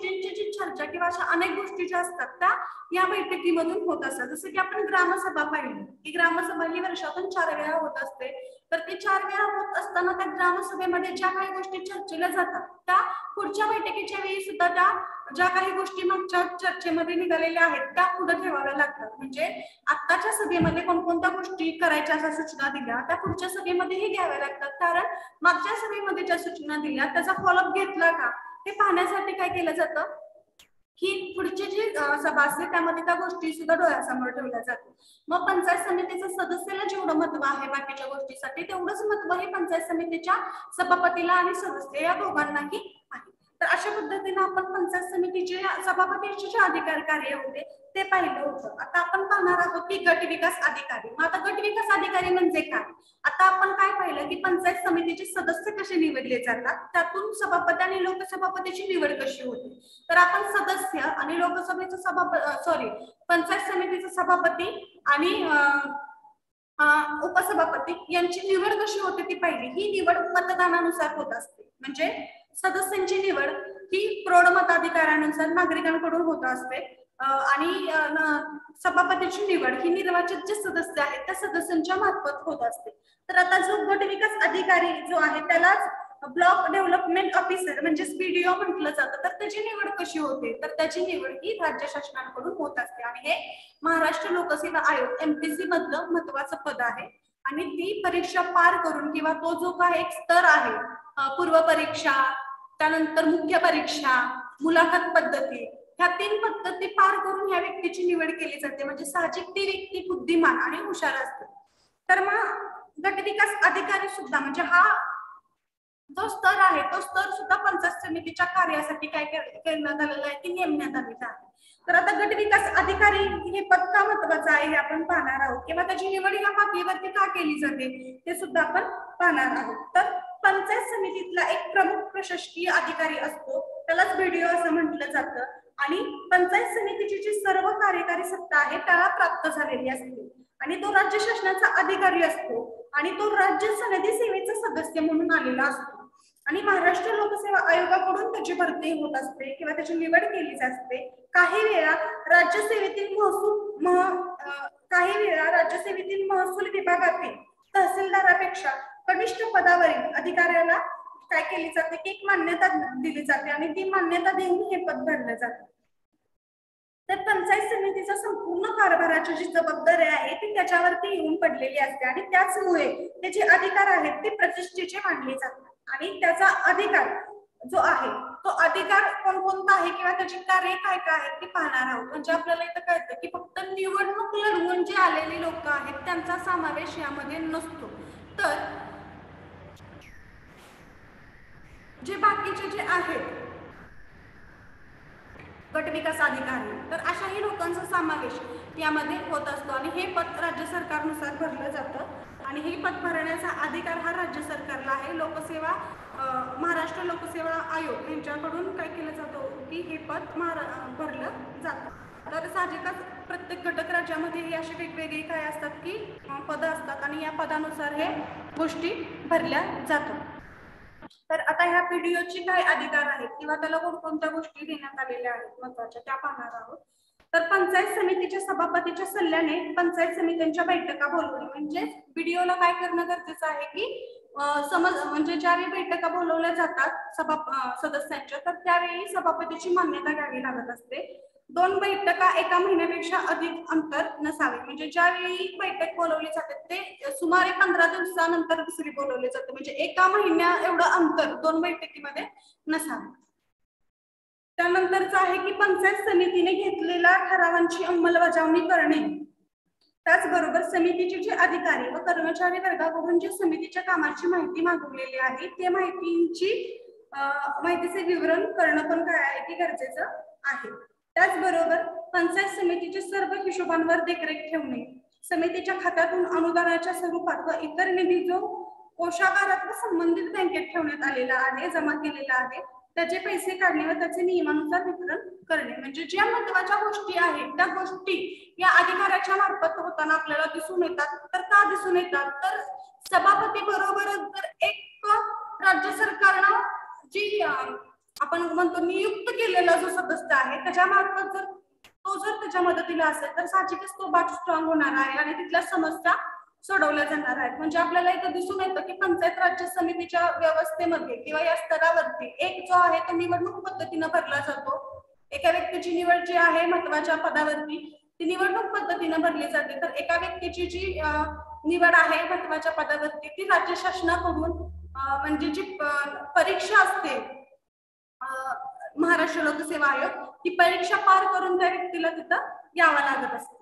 जी चर्चा किंवा अशा अनेक गोष्टी ज्या असतात त्या या बैठकीमधून होत असतात. जसं की आपण ग्रामसभा पाहिली की ग्रामसभा ही वर्षातून चार वेळा होत असते. तर ती चार वेळा होत असताना त्या ग्रामसभेमध्ये ज्या काही गोष्टी चर्चेला जातात त्या पुढच्या बैठकीच्या वेळी सुद्धा त्या ज्या काही गोष्टी मागच्या चर्चेमध्ये निघालेल्या आहेत त्या पुढे ठेवाव्या लागतात. म्हणजे आत्ताच्या सभेमध्ये कोणकोणत्या गोष्टी करायच्या अशा सूचना दिल्या त्या पुढच्या सभेमध्येही घ्याव्या लागतात. कारण मागच्या सभेमध्ये ज्या सूचना दिल्या त्याचा फॉलोअप घेतला का हे पाहण्यासाठी काय केलं जातं की पुढची जी सभा असते त्यामध्ये त्या गोष्टी सुद्धा डोळ्यासमोर ठेवल्या जातात. मग पंचायत समितीच्या सदस्याला जेवढं महत्व आहे बाकीच्या गोष्टीसाठी तेवढंच महत्व हे पंचायत समितीच्या सभापतीला आणि सदस्य या दोघांनाही आहे. तर अशा पद्धतीने आपण पंचायत समितीचे सभापतीचे जे अधिकार कार्य होते ते पाहिलं होतं. आता आपण पाहणार आहोत की गट विकास अधिकारी. मग आता गट विकास अधिकारी म्हणजे काय? आता आपण काय पाहिलं की पंचायत समितीचे सदस्य कसे निवडले जातात त्यातून सभापती आणि लोकसभापतीची निवड कशी होते. तर आपण सदस्य आणि लोकसभेचा सभापती सॉरी पंचायत समितीचा सभापती आणि उपसभापती यांची निवड कशी होते ती पाहिली. ही निवड मतदानानुसार होत असते. म्हणजे सदस्यांची निवड ही प्रौढ मताधिकारानुसार नागरिकांकडून होत असते आणि सभापतीची निवड ही निर्वाचित जे सदस्य आहेत त्या सदस्यांच्या मार्फत होत असते. तर आता जो गट विकास अधिकारी जो आहे त्यालाच ब्लॉक डेव्हलपमेंट ऑफिसर म्हणजे बीडीओ म्हटलं जातं. तर त्याची निवड कशी होते तर त्याची निवड ही राज्य शासनाकडून होत असते आणि हे महाराष्ट्र लोकसेवा आयोग एमपीसी मधलं महत्वाचं पद आहे. आणि ती परीक्षा पार करून किंवा तो जो काही एक स्तर आहे पूर्व परीक्षा त्यानंतर मुख्य परीक्षा मुलाखत पद्धती ह्या तीन पद्धती पार करून ह्या व्यक्तीची निवड केली जाते. म्हणजे साहजिक ती व्यक्ती बुद्धिमान आणि हुशार असते. तर मग गट विकास अधिकारी सुद्धा म्हणजे हा जो स्तर आहे तो स्तर सुद्धा पंचायत समितीच्या कार्यासाठी काय करण्यात आलेला आहे की नेमण्यात आलेला आहे. तर आता गट विकास अधिकारी हे पद का महत्वाचं आहे हे आपण पाहणार आहोत किंवा त्याची निवड ह्या पातळीवरती का केली जाते ते सुद्धा आपण पाहणार आहोत. तर पंचायत समितीतला एक प्रमुख प्रशासकीय अधिकारी असतो त्यालाच बीडीओ असं म्हटलं जातं आणि पंचायत समितीची जी सर्व कार्यकारी सत्ता आहे त्याला प्राप्त झालेली असते आणि तो राज्य शासनाचा अधिकारी असतो आणि तो राज्य सनदी सेवेचा सदस्य म्हणून आलेला असतो आणि महाराष्ट्र लोकसेवा आयोगाकडून त्याची भरती होत असते किंवा त्याची निवड केली जाते. काही वेळा राज्यसेवेतील महसूल काही वेळा राज्यसेवेतील महसूल विभागातील तहसीलदारापेक्षा कनिष्ठ पदावरील अधिकाऱ्याला काय केली जाते की एक मान्यता दिली जाते आणि ती मान्यता देऊन हे पद भरलं जातं. तर पंचायत समितीचा संपूर्ण कारभाराची जी जबाबदारी आहे ती त्याच्यावरती येऊन पडलेली असते आणि त्याचमुळे त्याचे अधिकार आहेत ते प्रतिष्ठेचे मानले जातात आणि त्याचा अधिकार जो आहे तो अधिकार कोणकोणता आहे किंवा त्याची कार्य काय काय आहेत ते पाहणार आहोत. म्हणजे आपल्याला इथं कळतं की फक्त निवडणूक लढवून जे आलेली लोक आहेत त्यांचा समावेश यामध्ये नसतो. तर जे बाकीचे जे आहेत गट विकास अधिकारी तर अशाही लोकांचा समावेश यामध्ये होत असतो आणि हे पद राज्य सरकारनुसार भरलं जातं आणि हे पद भरण्याचा अधिकार हा राज्य सरकारला आहे. लोकसेवा महाराष्ट्र लोकसेवा आयोग यांच्याकडून काय केलं जातं की हे पद भरलं जातं. तर साहजिकच प्रत्येक घटक राज्यामध्ये हे असे वेगवेगळे काय असतात की पदं असतात आणि या पदानुसार हे गोष्टी भरल्या जातात. तर आता ह्या पीडीओचे काय अधिकार आहेत किंवा त्याला कोणकोणत्या गोष्टी देण्यात आलेल्या आहेत महत्वाच्या त्या पाहणार आहोत. तर पंचायत समितीच्या सभापतीच्या सल्ल्याने पंचायत समित्यांच्या बैठका बोलवणे म्हणजे बीडीओला काय करणं गरजेचं आहे की समज म्हणजे ज्यावेळी बैठका बोलवल्या जातात सभा सदस्यांच्या तर त्यावेळी सभापतीची मान्यता घ्यावी लागत असते. दोन बैठका एका महिन्यापेक्षा अधिक अंतर नसावे म्हणजे ज्यावेळी बैठक बोलवली जाते ते सुमारे पंधरा दिवसानंतर दुसरी बोलवली जाते म्हणजे एका महिन्या एवढं अंतर दोन बैठकीमध्ये नसावे. त्यानंतरच आहे की पंचायत समितीने घेतलेल्या ठरावांची अंमलबजावणी करणे. त्याचबरोबर समितीचे जे अधिकारी व कर्मचारी वर्गाकडून जे समितीच्या कामाची माहिती मागवलेली आहे ते माहितीची माहितीचे विवरण करणं पण काय आहे की गरजेचं आहे. त्याचबरोबर पंचायत समितीच्या सर्व हिशोबांवर देखरेख ठेवणे, समितीच्या खात्यातून अनुदानाच्या स्वरूपात व इतर निधी जो कोषागारात व संबंधित बँकेत ठेवण्यात आलेला आहे जमा केलेला आहे त्याचे पैसे काढणे व त्याचे नियमानुसार वितरण करणे म्हणजे ज्या महत्वाच्या गोष्टी आहेत त्या गोष्टी या अधिकाऱ्याच्या मार्फत होताना आपल्याला दिसून येतात. तर का दिसून येतात तर सभापती बरोबरच जर एक राज्य सरकारनं जी आपण म्हणतो नियुक्त केलेला जो सदस्य आहे त्याच्या मार्फत जर तो जर त्याच्या मदतीला असेल तर साहजिकच तो बाट स्ट्रॉंग होणार आहे आणि तिथल्या समस्या सोडवल्या जाणार आहेत. म्हणजे आपल्याला इथं दिसून येतं की पंचायत राज्य समितीच्या व्यवस्थेमध्ये किंवा या स्तरावरती एक जो आहे तो निवडणूक पद्धतीनं भरला जातो. एका व्यक्तीची निवड जी आहे महत्वाच्या पदावरती ती निवडणूक पद्धतीनं भरली जाते, तर एका व्यक्तीची जी निवड आहे महत्वाच्या पदावरती ती राज्य शासनाकडून म्हणजे जी परीक्षा असते महाराष्ट्र लोकसेवा आयोग ती परीक्षा पार करून त्या व्यक्तीला तिथं यावं लागत असतं.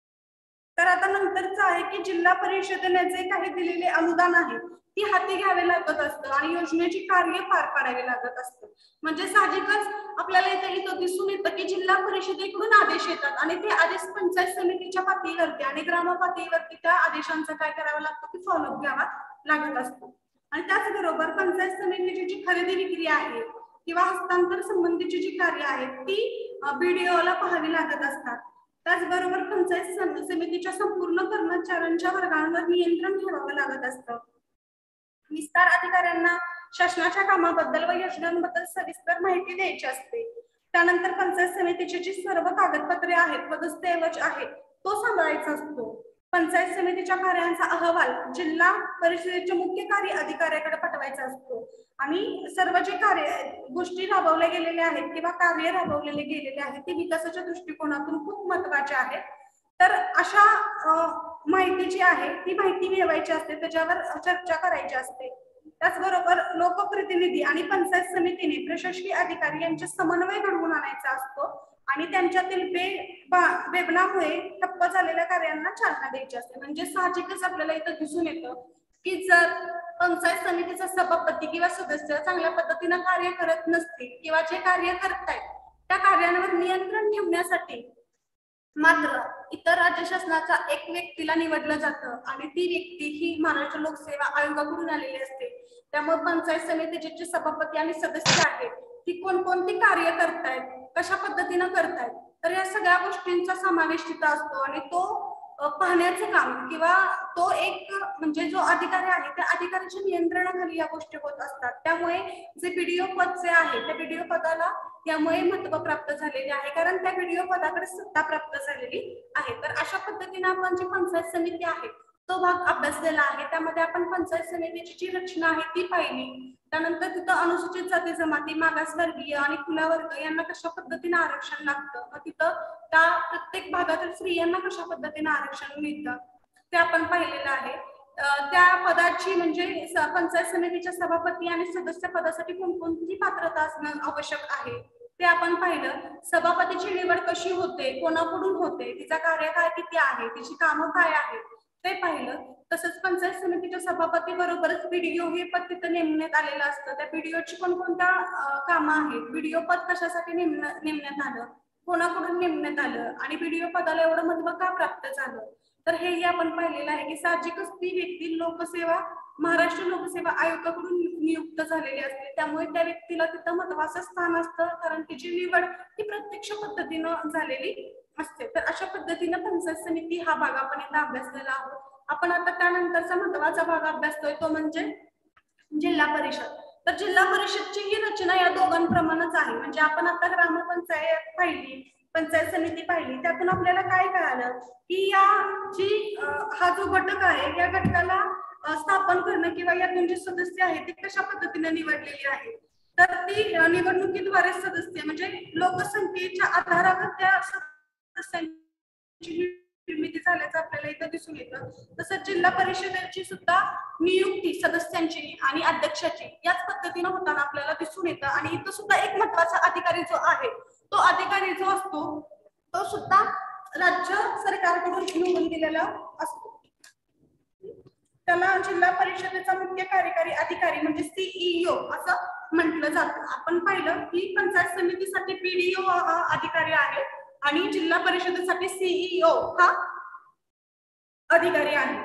तर आता नंतरचं आहे की जिल्हा परिषदेने जे काही दिलेले अनुदान आहे ती हाती घ्यावे लागत असतं आणि योजनेची कार्य पार पाडावी लागत असतं. म्हणजे साहजिकच आपल्याला इथे इथं दिसून येतं की जिल्हा परिषदेकडून आदेश येतात आणि ते आदेश पंचायत समितीच्या पातळीवरती आणि ग्राम पातळीवरती त्या आदेशांचा काय करावं लागतं की फॉलोअप घ्यावा लागत असतो. आणि त्याचबरोबर पंचायत समितीची जी खरेदी विक्री आहे किंवा हस्तांतर संबंधीची जी कार्य आहेत ती बीडीओला पाहावी लागत असतात. त्याचबरोबर पंचायत समितीच्या संपूर्ण कर्मचाऱ्यांच्या वर्गांवर नियंत्रण ठेवावं लागत असतं. विस्तार अधिकाऱ्यांना शासनाच्या कामाबद्दल व योजनांबद्दल सविस्तर माहिती द्यायची असते. त्यानंतर पंचायत समितीची जी सर्व कागदपत्रे आहेत व दस्तऐवज आहेत तो सांभाळायचा असतो. पंचायत समितीच्या कार्यांचा अहवाल जिल्हा परिषदेच्या मुख्य कार्य अधिकाऱ्याकडे पाठवायचा असतो आणि सर्व जे कार्य गोष्टी राबवल्या गेलेल्या आहेत किंवा कार्य राबवलेले गेलेले आहेत ते विकासाच्या दृष्टिकोनातून खूप महत्वाचे आहेत. तर अशा माहिती जी आहे ती माहिती मिळवायची असते, त्याच्यावर चर्चा करायची असते. त्याचबरोबर लोकप्रतिनिधी आणि पंचायत समितीने प्रशासकीय अधिकारी यांचे समन्वय घडवून आणायचा असतो आणि त्यांच्यातील बेबनामुळे ठप्प झालेल्या कार्यांना चालना द्यायची असते. म्हणजे साहजिकच आपल्याला इथं दिसून येतं की जर पंचायत समितीचा सभापती किंवा सदस्य चांगल्या पद्धतीनं कार्य करत नसतील किंवा जे कार्य करतायत त्या कार्यांवर नियंत्रण ठेवण्यासाठी मात्र इतर राज्य शासनाचा एक व्यक्तीला निवडलं जातं आणि ती व्यक्ती ही महाराष्ट्र लोकसेवा आयोगाकडून आलेली असते. त्यामुळे पंचायत समितीचे जे सभापती आणि सदस्य आहेत ती कोणकोणती कार्य करतायत, कशा पद्धतीनं करतायत, तर या सगळ्या गोष्टींचा समावेश तिथं असतो आणि तो पाहण्याचं काम किंवा तो एक म्हणजे जो अधिकारी आहे त्या अधिकाऱ्याच्या नियंत्रणाखाली या गोष्टी होत असतात. त्यामुळे जे बीडीओ पद जे आहे त्या बीडीओ पदाला यामुळे महत्व प्राप्त झालेले आहे, कारण त्या बीडीओ पदाकडे सत्ता प्राप्त झालेली आहे. तर अशा पद्धतीने आपण जी पंचायत समिती आहे तो भाग अभ्यासलेला आहे. त्यामध्ये आपण पंचायत समितीची जी रचना आहे ती पाहिली. त्यानंतर तिथं अनुसूचित जाती जमाती, मागासवर्गीय आणि खुला वर्ग यांना कशा पद्धतीने आरक्षण लागतं, मग तिथं त्या प्रत्येक भागातील स्त्रियांना कशा पद्धतीने आरक्षण मिळतं ते आपण पाहिलेलं आहे. त्या पदाची म्हणजे पंचायत समितीच्या सभापती आणि सदस्य पदासाठी कोणकोणती पात्रता असणं आवश्यक आहे ते आपण पाहिलं. सभापतीची निवड कशी होते, कोणाकडून होते, तिचा कार्यकाळ किती आहे, तिची कामं काय आहेत ते पाहिलं. तसंच पंचायत समितीच्या सभापती बरोबरच बीडीओ हे पद तिथं नेमण्यात आलेलं असतं. त्या बीडीओची कोणकोणत्या कामं आहेत, बीडीओ पद कशासाठी नेमण्यात आलं, कोणाकडून नेमण्यात आलं आणि बीडीओ पदाला एवढं महत्व का प्राप्त झालं, तर हेही आपण पाहिलेलं आहे की साहजिकच ती व्यक्ती लोकसेवा महाराष्ट्र लोकसेवा आयोगाकडून नियुक्त झालेली असते. त्यामुळे त्या व्यक्तीला तिथं महत्वाचं स्थान असतं, कारण तिची निवड ही प्रत्यक्ष पद्धतीनं झालेली असते. तर अशा पद्धतीनं पंचायत समिती हा भाग आपण इथं अभ्यासलेला आहोत. आपण आता त्यानंतरचा महत्वाचा भाग अभ्यासतोय तो म्हणजे जिल्हा परिषद. तर जिल्हा परिषदची ही रचना या दोघांप्रमाणेच आहे. म्हणजे आपण आता ग्रामपंचायत पाहिली, पंचायत समिती पाहिली, त्यातून आपल्याला काय कळालं की या जी हा जो घटक आहे या घटकाला स्थापन करणं किंवा यातून जे सदस्य आहेत ते कशा पद्धतीने निवडलेली आहे, तर ती निवडणुकीद्वारे सदस्य म्हणजे लोकसंख्येच्या आधारावर त्या सदस्यांची निर्मिती झाल्याचं आपल्याला इथं दिसून येतं. तसंच जिल्हा परिषदेची सुद्धा नियुक्ती सदस्यांची आणि अध्यक्षाची याच पद्धतीनं होताना आपल्याला दिसून येतं. आणि इथं सुद्धा एक महत्वाचा अधिकारी जो आहे तो अधिकारी जो असतो तो सुद्धा राज्य सरकारकडून निवडून दिलेला असतो. त्याला जिल्हा परिषदेचा मुख्य कार्यकारी अधिकारी म्हणजे सीईओ असं म्हटलं जातं. आपण पाहिलं की पंचायत समितीसाठी पीडीओ हा अधिकारी आहे आणि जिल्हा परिषदेसाठी सीईओ हा अधिकारी आहे.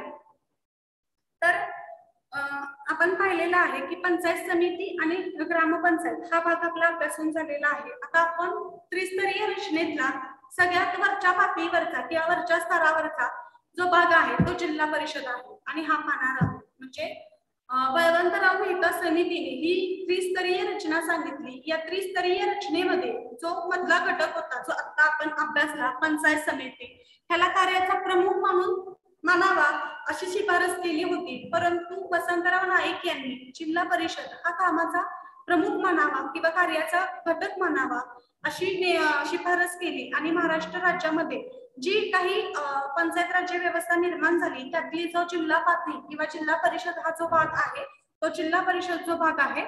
तर आपण पाहिलेलं आहे की पंचायत समिती आणि ग्रामपंचायत हा भाग आपला अभ्यासून झालेला आहे. आता आपण त्रिस्तरीय रचनेतला सगळ्यात वरच्या पातळीवरचा किंवा वरच्या स्तरावरचा जो भाग आहे तो जिल्हा परिषद आहे आणि हा पाहणार आहोत. म्हणजे बळवंतराव मेहता समितीने ही त्रिस्तरीय रचना सांगितली। या त्रिस्तरीय रचनेमध्ये जो मधला घटक होता जो आता आपण अभ्यासला पंचायत समिती, ह्याला कार्याचा प्रमुख म्हणून मानावा अशी शिफारस केली होती, परंतु वसंतराव नाईक यांनी जिल्हा परिषद हा कामाचा प्रमुख मानावा किंवा कार्याचा घटक मानावा अशी शिफारस केली आणि महाराष्ट्र राज्यामध्ये जी काही पंचायत राज्य व्यवस्था निर्माण झाली त्यातली जो जिल्हा पातळी किंवा जिल्हा परिषद हा जो भाग आहे तो जिल्हा परिषद जो भाग आहे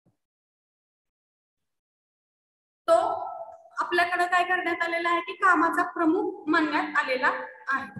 तो आपल्याकडे काय करण्यात आलेला आहे की कामाचा प्रमुख मानण्यात आलेला आहे।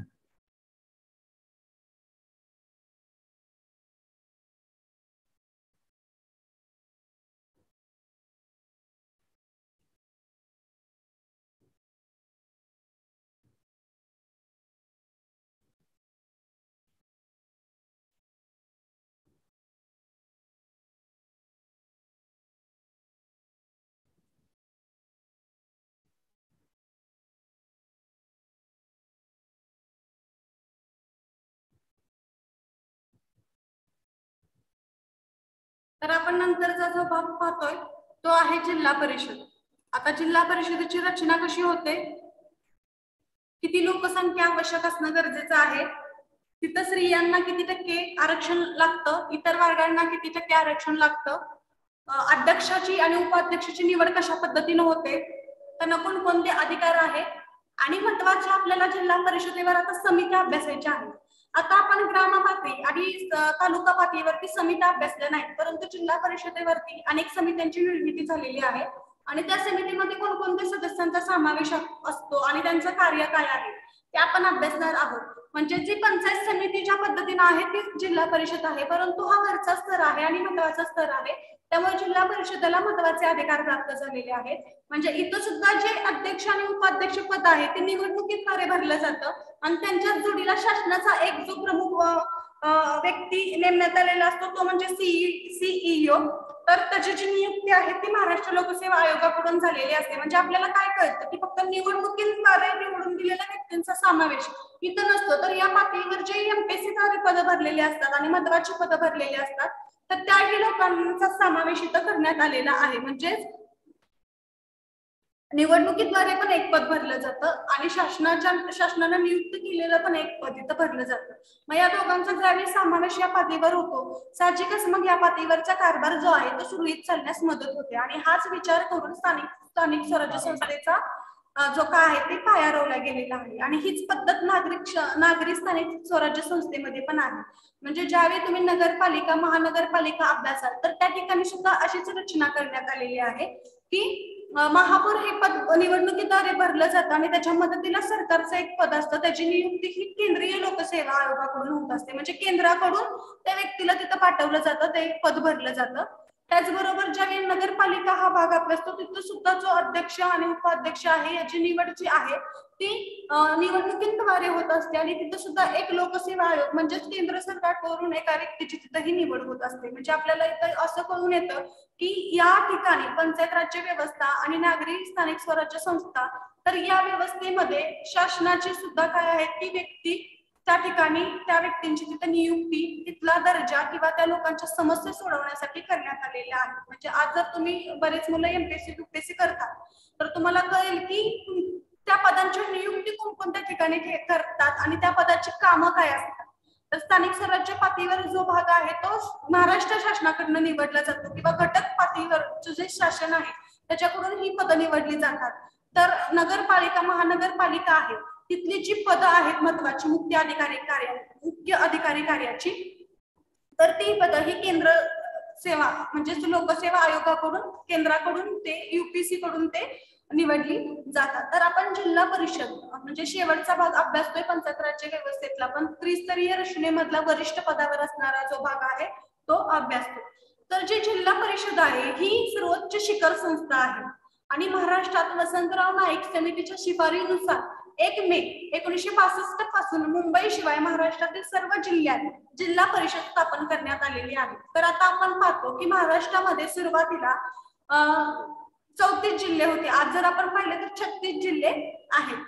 तर आपण नंतरचा जो भाग पाहतोय तो आहे जिल्हा परिषद। आता जिल्हा परिषदेची रचना कशी होते, किती लोकसंख्या आवश्यक असणं गरजेचं आहे, तिथं स्त्रियांना किती टक्के आरक्षण लागतं, इतर वर्गांना किती टक्के आरक्षण लागतं, अध्यक्षाची आणि उपाध्यक्षाची निवड कशा पद्धतीने होते, त्यांना कोणकोणते अधिकार आहे आणि महत्वाच्या आपल्याला जिल्हा परिषदेवर आता समित्या अभ्यासायच्या आहेत। आता आपण ग्राम पातळी आणि तालुका पातळीवरती समित्या अभ्यासल्या नाही, परंतु जिल्हा परिषदेवरती अनेक समित्यांची निर्मिती झालेली आहे आणि त्या समितीमध्ये कोणकोणत्या सदस्यांचा समावेश असतो आणि त्यांचं कार्य काय आहे ते आपण अभ्यासणार आहोत। म्हणजे जी पंचायत समिती ज्या पद्धतीने आहे ती जिल्हा परिषद आहे, परंतु हा वरचा स्तर आहे आणि महत्वाचा स्तर आहे, त्यामुळे जिल्हा परिषदेला महत्वाचे अधिकार प्राप्त झालेले आहेत। म्हणजे इथं सुद्धा जे अध्यक्ष आणि उपाध्यक्ष पद आहे ते निवडणुकीद्वारे भरलं जातं आणि त्यांच्या जोडीला शासनाचा एक जो प्रमुख व्यक्ती नेमण्यात आलेला असतो तो म्हणजे सीई सीईओ। तर त्याची जी नियुक्ती आहे ती महाराष्ट्र लोकसेवा आयोगाकडून झालेली असते। म्हणजे आपल्याला काय कळतं की फक्त निवडणुकीद्वारे निवडून दिलेल्या व्यक्तींचा समावेश इथं नसतो, तर या पातळीवर जे एमपीएससी द्वारे पद भरलेले असतात आणि महत्वाची पद भरलेले असतात तर त्याही लोकांचा समावेश इथं करण्यात आलेला आहे। म्हणजे निवडणुकीद्वारे पण एक पद भरलं जातं आणि शासनाच्या शासनाने नियुक्त केलेलं पण एक पद इथं भरलं जातं। मग या दोघांचा ज्यावेळी समावेश या पातळीवर होतो साहजिकच मग या पातळीवरचा कारभार जो आहे तो सुरळीत चालण्यास मदत होते आणि हाच विचार करून स्थानिक स्थानिक स्वराज्य संस्थेचा जो काय आहे ते पाया रोवला गेलेला आहे आणि हीच पद्धत नागरिक नागरी स्थानिक स्वराज्य संस्थेमध्ये पण आहे। म्हणजे ज्यावेळी तुम्ही नगरपालिका महानगरपालिका अभ्यासाल तर त्या ठिकाणी सुद्धा अशीच रचना करण्यात आलेली आहे की महापौर हे पद निवडणुकीद्वारे भरलं जातं आणि त्याच्या मदतीला सरकारचं एक पद असतं, त्याची नियुक्ती ही केंद्रीय लोकसेवा आयोगाकडून होत असते। म्हणजे केंद्राकडून त्या व्यक्तीला तिथं पाठवलं जातं, ते पद भरलं जातं। त्याचबरोबर ज्यावेळी नगरपालिका हा भाग अभ्यासतो तिथं सुद्धा जो अध्यक्ष आणि उपाध्यक्ष आहे याची निवड जी आहे ती निवडणुकीद्वारे होत असते आणि तिथं सुद्धा एक लोकसेवा आयोग म्हणजेच केंद्र सरकारकडून एका व्यक्तीची तिथंही निवड होत असते। म्हणजे आपल्याला इथं असं कळून येतं की या ठिकाणी पंचायत राज्य व्यवस्था आणि नागरी स्थानिक स्वराज्य संस्था तर या व्यवस्थेमध्ये शासनाची सुद्धा काय आहे ती व्यक्ती त्या ठिकाणी त्या व्यक्तींची तिथे नियुक्ती तिथला दर्जा किंवा त्या लोकांच्या समस्या सोडवण्यासाठी करण्यात आलेल्या आहे। म्हणजे आज जर तुम्ही बरेच मुलं एमपीएससी युपीएससी करतात तर तुम्हाला कळेल की त्या पदांची नियुक्ती कोणकोणत्या ठिकाणी करतात आणि त्या पदाची कामं काय असतात। तर स्थानिक स्वराज्य पातळीवर जो भाग आहे तो महाराष्ट्र शासनाकडून निवडला जातो किंवा घटक पातळीवर जे शासन आहे त्याच्याकडून ही पदं निवडली जातात। तर नगरपालिका महानगरपालिका आहे तिथली जी पदं आहेत महत्वाची मुख्य अधिकारी कार्य मुख्य अधिकारी कार्याची तर ती पदं ही केंद्र सेवा म्हणजे लोकसेवा आयोगाकडून केंद्राकडून ते युपीसी कडून ते निवडली जातात। तर आपण जिल्हा परिषद म्हणजे शेवटचा भाग अभ्यासतोय पंचायत राज्य व्यवस्थेतला, पण त्रिस्तरीय रचनेमधला वरिष्ठ पदावर असणारा जो भाग आहे तो अभ्यासतो। तर जी जिल्हा परिषद आहे ही सर्वोच्च शिखर संस्था आहे आणि महाराष्ट्रात वसंतराव नाईक समितीच्या शिफारशीनुसार एक मे एकोणीसशे बासष्ट पासून मुंबई शिवाय महाराष्ट्रातील सर्व जिल्ह्यात जिल्हा परिषद स्थापन करण्यात आलेली आहे। तर आता आपण पाहतो की महाराष्ट्रामध्ये सुरुवातीला अं चौतीस जिल्हे होते, आज जर आपण पाहिलं तर छत्तीस जिल्हे आहेत।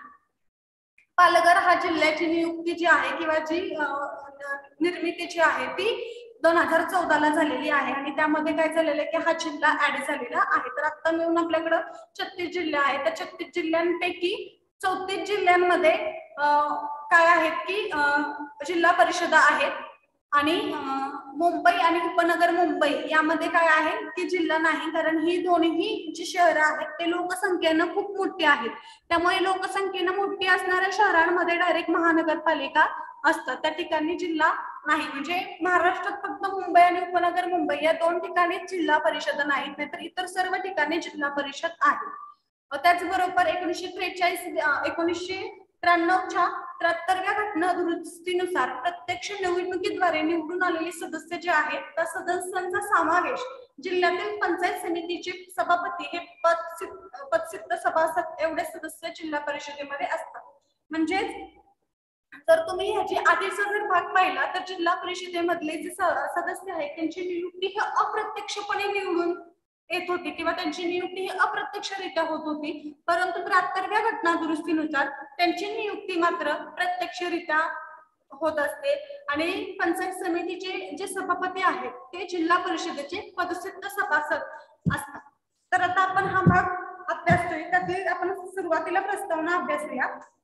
पालघर हा जिल्ह्याची नियुक्ती जी आहे किंवा जी निर्मिती जी आहे ती दोन हजार चौदाला झालेली आहे आणि त्यामध्ये काय झालेलं आहे की हा जिल्हा ऍड झालेला आहे. तर आता मिळून आपल्याकडं छत्तीस जिल्हे आहेत. त्या छत्तीस जिल्ह्यांपैकी चौतीस जिल्ह्यांमध्ये काय आहेत की जिल्हा परिषदा आहेत आणि मुंबई आणि उपनगर मुंबई यामध्ये काय आहे की जिल्हा नाही, कारण ही दोन्ही जी शहरं आहेत ते लोकसंख्येनं खूप मोठी आहेत. त्यामुळे लोकसंख्येनं मोठी असणाऱ्या शहरांमध्ये डायरेक्ट महानगरपालिका असतात, त्या ठिकाणी जिल्हा नाही. म्हणजे महाराष्ट्रात फक्त मुंबई आणि उपनगर मुंबई या दोन ठिकाणी जिल्हा परिषद नाहीत, नाहीतर इतर सर्व ठिकाणी जिल्हा परिषद आहे. त्याचबरोबर एकोणीसशे त्रेचाळीस एकोणीसशे त्र्याण्णवच्या त्र्याहत्तरव्या घटना दुरुस्तीनुसार प्रत्यक्ष निवडणुकीद्वारे निवडून आलेले सदस्य जे आहेत त्या सदस्यांचा समावेश जिल्ह्यातील पंचायत समितीचे सभापती हे पदसिद्ध पदसिद्ध सभासद एवढे सदस्य जिल्हा परिषदेमध्ये असतात. म्हणजेच जर तुम्ही ह्याची आधीचा जर भाग पाहिला तर जिल्हा परिषदेमधले जे सदस्य आहेत त्यांची नियुक्ती ही अप्रत्यक्षपणे निवडून येत होती किंवा त्यांची नियुक्ती ही अप्रत्यक्षरित्या होत होती, परंतु त्र्याहत्तरव्या घटना दुरुस्तीनुसार त्यांची नियुक्ती मात्र प्रत्यक्षरित्या होत असते आणि पंचायत समितीचे जे सभापती आहेत ते जिल्हा परिषदेचे पदसिद्ध सभासद असतात. तर आता आपण हा भाग अभ्यासतोय, त्यातली आपण सुरुवातीला प्रस्तावना अभ्यासूया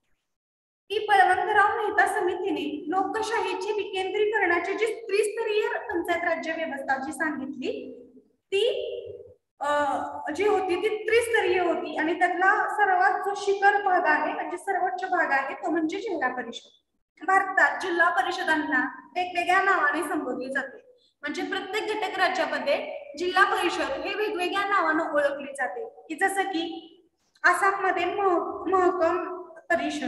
की बळवंतराव मेहता समितीने लोकशाहीची विकेंद्रीकरणाची जी त्रिस्तरीय पंचायत राज्य व्यवस्था जी सांगितली ती जी होती ती त्रिस्तरीय होती आणि त्यातला सर्वात जो शिखर भाग आहे म्हणजे सर्वोच्च भाग आहे तो म्हणजे जिल्हा परिषद. भारतात जिल्हा परिषदांना वेगवेगळ्या नावाने संबोधले जाते. म्हणजे प्रत्येक घटक राज्यामध्ये जिल्हा परिषद हे वेगवेगळ्या नावानं ओळखले जाते, की जसं की आसाममध्ये महकम परिषद,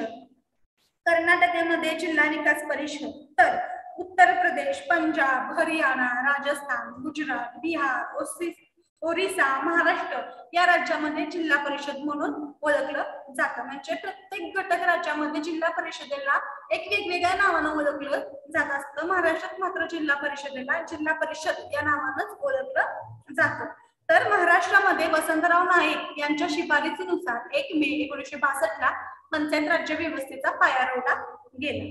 कर्नाटकमध्ये जिल्हा विकास परिषद, तर उत्तर प्रदेश, पंजाब, हरियाणा, राजस्थान, गुजरात, बिहार, ओरिसा, महाराष्ट्र या राज्यामध्ये जिल्हा परिषद म्हणून ओळखलं जातं. म्हणजे प्रत्येक घटक राज्यामध्ये जिल्हा परिषदेला एक वेगवेगळ्या नावानं ओळखलं जात असतं. महाराष्ट्रात मात्र जिल्हा परिषदेला जिल्हा परिषद या नावानंच ओळखलं जातं. तर महाराष्ट्रामध्ये वसंतराव नाईक यांच्या शिफारसीनुसार एक मे एकोणीसशे बासष्ट ला पंचायत राज्य व्यवस्थेचा पाया रोवला गेला.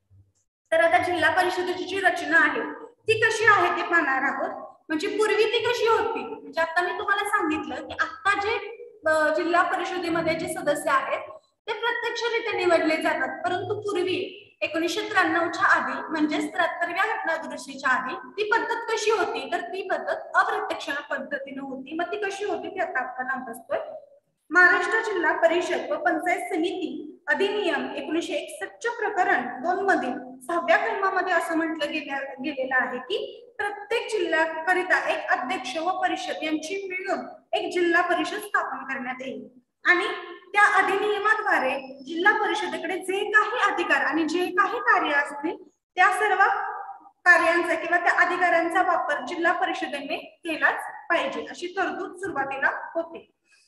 तर आता जिल्हा परिषदेची जी रचना आहे ती कशी आहे ते पाहणार आहोत. म्हणजे पूर्वी ती कशी होती, म्हणजे आता मी तुम्हाला सांगितलं की आता जे जिल्हा परिषदेमध्ये जे सदस्य आहेत ते प्रत्यक्षरित्या निवडले जातात, परंतु पूर्वी एकोणीसशे त्र्याण्णवच्या आधी म्हणजेच त्र्याहत्तरव्या घटना दुरुस्तीच्या आधी ती पद्धत कशी होती, तर ती पद्धत अप्रत्यक्ष पद्धतीने होती. मग ती कशी होती ते आता आपण अभ्यासतोय. महाराष्ट्र जिल्हा परिषद व पंचायत समिती अधिनियम एकोणीसशे एकसष्ट प्रकरण दोन मध्ये सहाव्या कलमामध्ये असं म्हटलं गेलेलं आहे की प्रत्येक जिल्ह्याकरिता एक अध्यक्ष व परिषद यांची मिळून एक जिल्हा परिषद स्थापन करण्यात येईल आणि त्या अधिनियमाद्वारे जिल्हा परिषदेकडे जे काही अधिकार आणि जे काही कार्य असतील त्या सर्व कार्यांचा किंवा त्या अधिकारांचा वापर जिल्हा परिषदेने केलाच पाहिजे अशी तरतूद सुरुवातीला होते.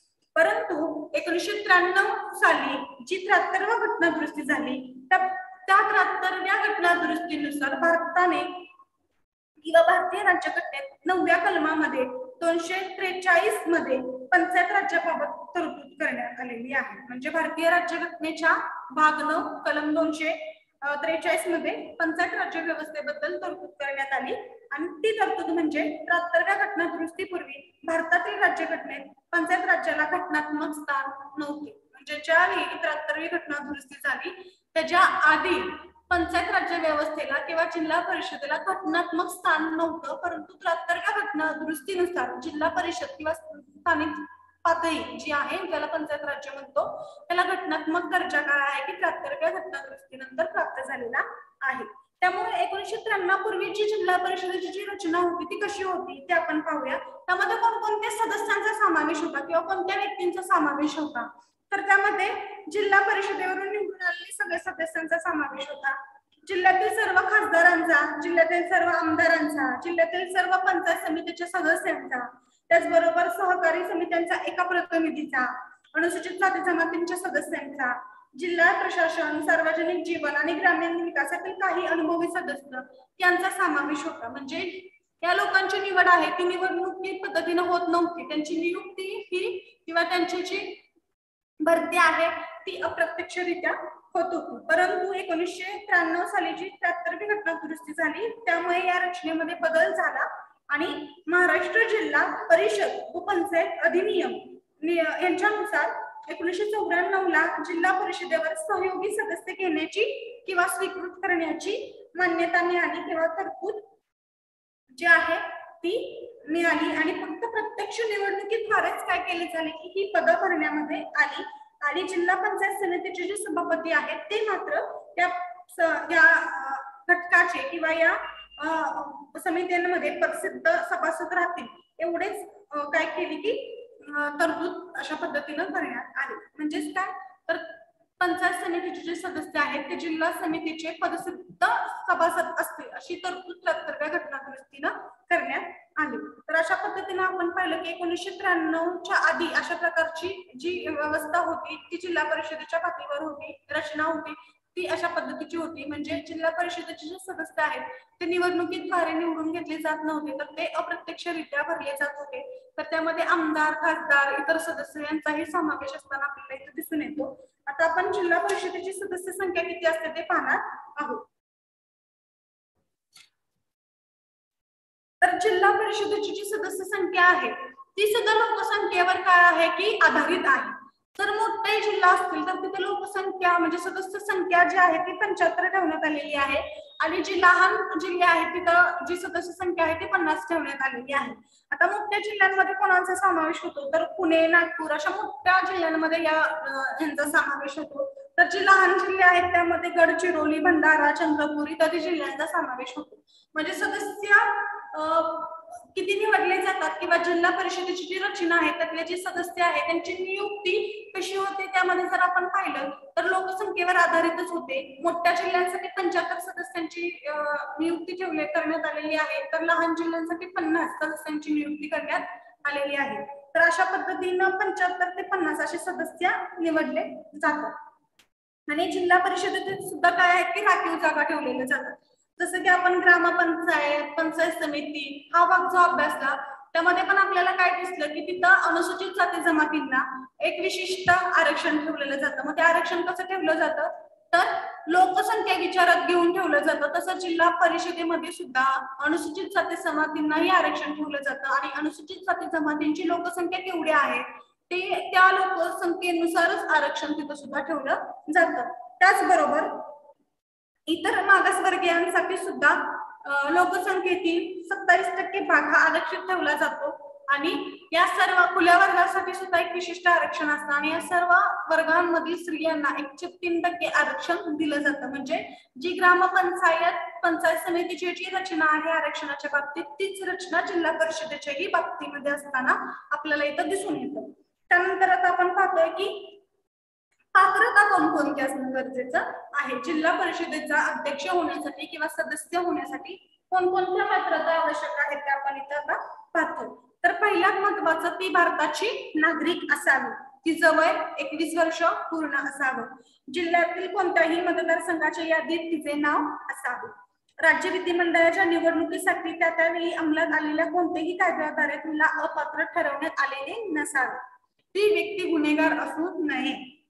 परंतु एकोणीसशे त्र्याण्णव साली जी त्र्याहत्तरवा घटना दुरुस्ती झाली त्या त्र्याहत्तरव्या घटना दुरुस्तीनुसार भारताने किंवा भारतीय राज्यघटनेत नवव्या कलमामध्ये दोनशे त्रेचाळीस मध्ये पंचायत राज्याबाबत तरतूद करण्यात आलेली आहे. म्हणजे भारतीय राज्यघटनेच्या भाग नऊ कलम दोनशे त्रेचाळीस मध्ये पंचायत राज्य व्यवस्थेबद्दल तरतूद करण्यात आली आणि ती तरतूद म्हणजे त्र्याहत्तरव्या घटना दुरुस्तीपूर्वी भारतातील राज्यघटनेत पंचायत राज्याला घटनात्मक स्थान नव्हते. म्हणजे ज्यावेळी त्र्याहत्तरवी घटना दुरुस्ती झाली त्याच्या आधी पंचायत राज्य व्यवस्थेला किंवा जिल्हा परिषदेला घटनात्मक स्थान नव्हतं, परंतु त्र्याहत्तरव्या घटना दुरुस्तीनुसार जिल्हा परिषद किंवा स्थानिक पातळी जी आहे ज्याला पंचायत राज्य म्हणतो त्याला घटनात्मक दर्जा काय आहे की त्र्याहत्तरव्या घटना दुरुस्तीनंतर प्राप्त झालेला आहे. त्यामुळे एकोणीसशे त्र्याण्णव पूर्वी जी जिल्हा परिषदेची जी रचना होती ती कशी होती ते आपण पाहूया. त्यामध्ये कोणकोणत्या सदस्यांचा समावेश होता किंवा कोणत्या व्यक्तींचा समावेश होता, तर त्यामध्ये जिल्हा परिषदेवरून निवडून आलेल्या सगळ्या सदस्यांचा समावेश होता. जिल्ह्यातील सर्व खासदारांचा, जिल्ह्यातील सर्व आमदारांचा, जिल्ह्यातील सर्व पंचायत समितीच्या सदस्यांचा, त्याचबरोबर सहकारी समित्यांचा एका प्रतिनिधीचा, अनुसूचित जाती जमातींच्या सदस्यांचा, जिल्हा प्रशासन, सार्वजनिक जीवन आणि ग्रामीण विकासातील काही अनुभवी सदस्य यांचा समावेश होता. म्हणजे या लोकांची निवड आहे ती निवडणुकी पद्धतीने होत नव्हती, त्यांची नियुक्ती ही किंवा त्यांची जी भरती आहे ती अप्रत्यक्षरित्या होत होती. परंतु एक एकोणीसशे त्र्याण्णव साली जी त्र्याहत्तरवी घटना दुरुस्ती झाली त्यामुळे या रचनेमध्ये बदल झाला आणि महाराष्ट्र जिल्हा परिषद व पंचायत अधिनियम यांच्यानुसार एकोणीसशे चौऱ्याण्णव ला जिल्हा परिषदेवर सहयोगी सदस्य घेण्याची किंवा स्वीकृत करण्याची मान्यता मिळाली किंवा तरतूद जी आहे ती मिळाली आणि फक्त प्रत्यक्ष निवडणुकीद्वारेच काय केले झाले की ही पदं भरण्यामध्ये आली आणि जिल्हा पंचायत समितीचे जे सभापती आहेत ते मात्र त्या या घटकाचे किंवा या समित्यांमध्ये प्रसिद्ध सभासद राहतील एवढेच काय केली की तरतूद अशा पद्धतीनं करण्यात आली. म्हणजेच काय तर पंचायत समितीचे जे सदस्य आहेत ते जिल्हा समितीचे पदसिद्ध सभासद असतील अशी तरतूद त्र्याहत्तरव्या घटना दुरुस्तीनं करण्यात आली. तर अशा पद्धतीनं आपण पाहिलं की एकोणीसशे त्र्याण्णवच्या आधी अशा प्रकारची जी व्यवस्था होती ती जिल्हा परिषदेच्या पातळीवर होती, रचना होती ती अशा पद्धतीची होती. म्हणजे जिल्हा परिषदेचे जे सदस्य आहेत ते निवडणुकीद्वारे निवडून घेतले जात नव्हते तर ते अप्रत्यक्षरित्या भरले जात होते. तर त्यामध्ये आमदार, खासदार, इतर सदस्य यांचाही समावेश असताना आपल्याला इथे दिसून येतो. आता आपण जिल्हा परिषदेची सदस्य संख्या किती असते ते पाहणार आहोत. तर जिल्हा परिषदेची जी सदस्य संख्या आहे ती सुद्धा लोकसंख्येवर काय आहे की आधारित आहे. जर मोठे जिल्हा असतील तर तिथे लोकसंख्या म्हणजे सदस्य संख्या जी आहे ती पंच्याहत्तर ठेवण्यात आलेली आहे आणि जी लहान जिल्हे आहेत तिथं जी सदस्य संख्या आहे ती पन्नास ठेवण्यात आलेली आहे. आता मोठ्या जिल्ह्यांमध्ये कोणाचा समावेश होतो तर पुणे, नागपूर अशा मोठ्या जिल्ह्यांमध्ये या यांचा समावेश होतो. तर जी लहान जिल्हे आहेत त्यामध्ये गडचिरोली, भंडारा, चंद्रपूर इत्यादी जिल्ह्यांचा समावेश होतो. म्हणजे सदस्य किती निवडले जातात किंवा जिल्हा परिषदेची जी रचना आहे त्यातले जे सदस्य आहेत त्यांची नियुक्ती कशी होते त्यामध्ये जर आपण पाहिलं तर लोकसंख्येवर आधारितच होते. मोठ्या जिल्ह्यांसाठी पंच्याहत्तर सदस्यांची नियुक्ती ठेवली करण्यात आलेली आहे तर लहान जिल्ह्यांसाठी पन्नास सदस्यांची नियुक्ती करण्यात आलेली आहे. तर अशा पद्धतीनं पंच्याहत्तर ते पन्नास असे सदस्य निवडले जातात आणि जिल्हा परिषदेत सुद्धा काय आहे की राखीव जागा ठेवलेल्या जातात. जसं की आपण ग्रामपंचायत, पंचायत समिती हा भाग जो अभ्यासला त्यामध्ये पण आपल्याला काय दिसलं की तिथं अनुसूचित जाती जमातींना एक विशिष्ट आरक्षण ठेवलेलं जातं. मग ते आरक्षण कसं ठेवलं जातं तर लोकसंख्या विचारात घेऊन ठेवलं जातं. तसं जिल्हा परिषदेमध्ये सुद्धा अनुसूचित जाती जमातींनाही आरक्षण ठेवलं जातं आणि अनुसूचित जाती जमातींची लोकसंख्या केवढी आहे ते त्या लोकसंख्येनुसारच आरक्षण तिथं सुद्धा ठेवलं जातं. त्याचबरोबर इतर मागासवर्गीयांसाठी सुद्धा लोकसंख्येतील सत्तावीस टक्के भाग हा आरक्षित ठेवला जातो आणि या सर्व खुल्या वर्गासाठी सुद्धा एक विशिष्ट आरक्षण असतं आणि या सर्व वर्गांमधील स्त्रियांना एकशे तीन टक्के आरक्षण दिलं जातं. म्हणजे जी ग्रामपंचायत पंचायत समितीची जी रचना आहे आरक्षणाच्या बाबतीत तीच रचना जिल्हा परिषदेच्याही बाबतीमध्ये असताना आपल्याला इथं दिसून येतं. त्यानंतर आता आपण पाहतोय की पात्रता कोणकोणती असणं गरजेचं आहे. जिल्हा परिषदेचा अध्यक्ष होण्यासाठी किंवा सदस्य होण्यासाठी कोणकोणत्या पात्रता आवश्यक आहेत ते आपण इथं आता पाहतो. तर पहिल्यात महत्वाचं ती भारताची नागरिक असावी, तिचं वय एकवीस वर्ष पूर्ण असावं, जिल्ह्यातील कोणत्याही मतदारसंघाच्या यादीत तिचे नाव असावे, राज्य विधिमंडळाच्या निवडणुकीसाठी त्या त्यावेळी अंमलात आलेल्या कोणत्याही कायद्याद्वारे तिला अपात्र ठरवण्यात आलेले नसावे, ती व्यक्ती गुन्हेगार असू नये,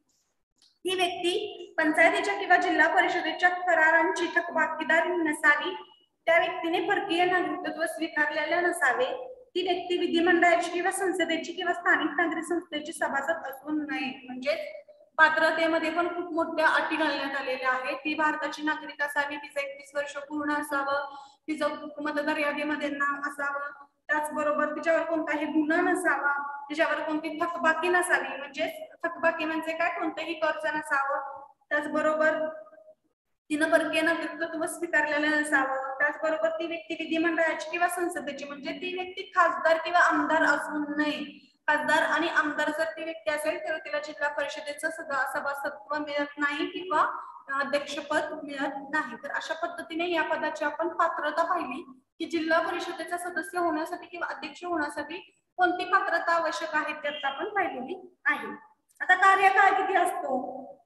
ही व्यक्ती पंचायतीच्या किंवा जिल्हा परिषदेच्या करारांची थकबाकीदार नसावी, त्या व्यक्तीने परकीय नागरिकत्व स्वीकारलेले नसावे, ती व्यक्ती विधिमंडळाची किंवा संसदेची किंवा स्थानिक नागरिक संस्थेची सभासद असू नये. म्हणजे पात्रतेमध्ये पण खूप मोठ्या अटी घालण्यात आलेल्या आहेत. ती भारताची नागरिक असावी, तिचं एकवीस वर्ष पूर्ण असावं, तिचं मतदार यादीमध्ये नाव असावं, त्याचबरोबर तिच्यावर कोणताही गुन्हा नसावा, तिच्यावर कोणती थकबाकी नसावी, म्हणजे थकबाकी म्हणजे काय कोणतेही कर्ज नसावं, त्याचबरोबर तिनं परकीय नागरिकत्व स्वीकारलेलं नसावं, त्याचबरोबर ती व्यक्ती विधिमंडळाची किंवा संसदेची म्हणजे ती व्यक्ती खासदार किंवा आमदार असू नये. खासदार आणि आमदार जर ती व्यक्ती असेल तर तिला जिल्हा परिषदेचं सभासदत्व मिळत नाही किंवा अध्यक्षपद मिळत नाही. तर अशा पद्धतीने या पदाची आपण पात्रता पाहिली की जिल्हा परिषदेचा सदस्य होण्यासाठी किंवा अध्यक्ष होण्यासाठी कोणती पात्रता आवश्यक आहे त्यात आपण पाहिलेली आहे. आता कार्यकाळ किती असतो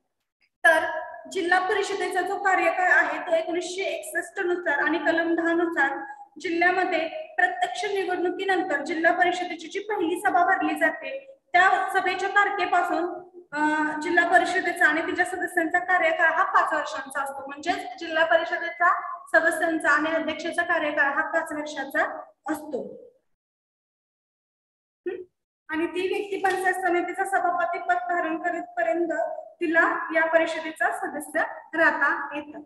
तर जिल्हा परिषदेचा जो कार्यकाळ आहे तो एकोणीसशे एकसष्ट नुसार आणि कलम दहा नुसार जिल्ह्यामध्ये प्रत्यक्ष निवडणुकीनंतर जिल्हा परिषदेची जी पहिली सभा भरली जाते त्या सभेच्या तारखेपासून जिल्हा परिषदेचा आणि तिच्या सदस्यांचा कार्यकाळ हा पाच वर्षांचा असतो. म्हणजे जिल्हा परिषदेचा सदस्यांचा आणि अध्यक्षाचा कार्यकाळ हा पाच वर्षाचा असतो. आणि ती व्यक्ती पंचायत समितीचा सभापती पद धारण करेपर्यंत तिला या परिषदेचा सदस्य राहता येतं.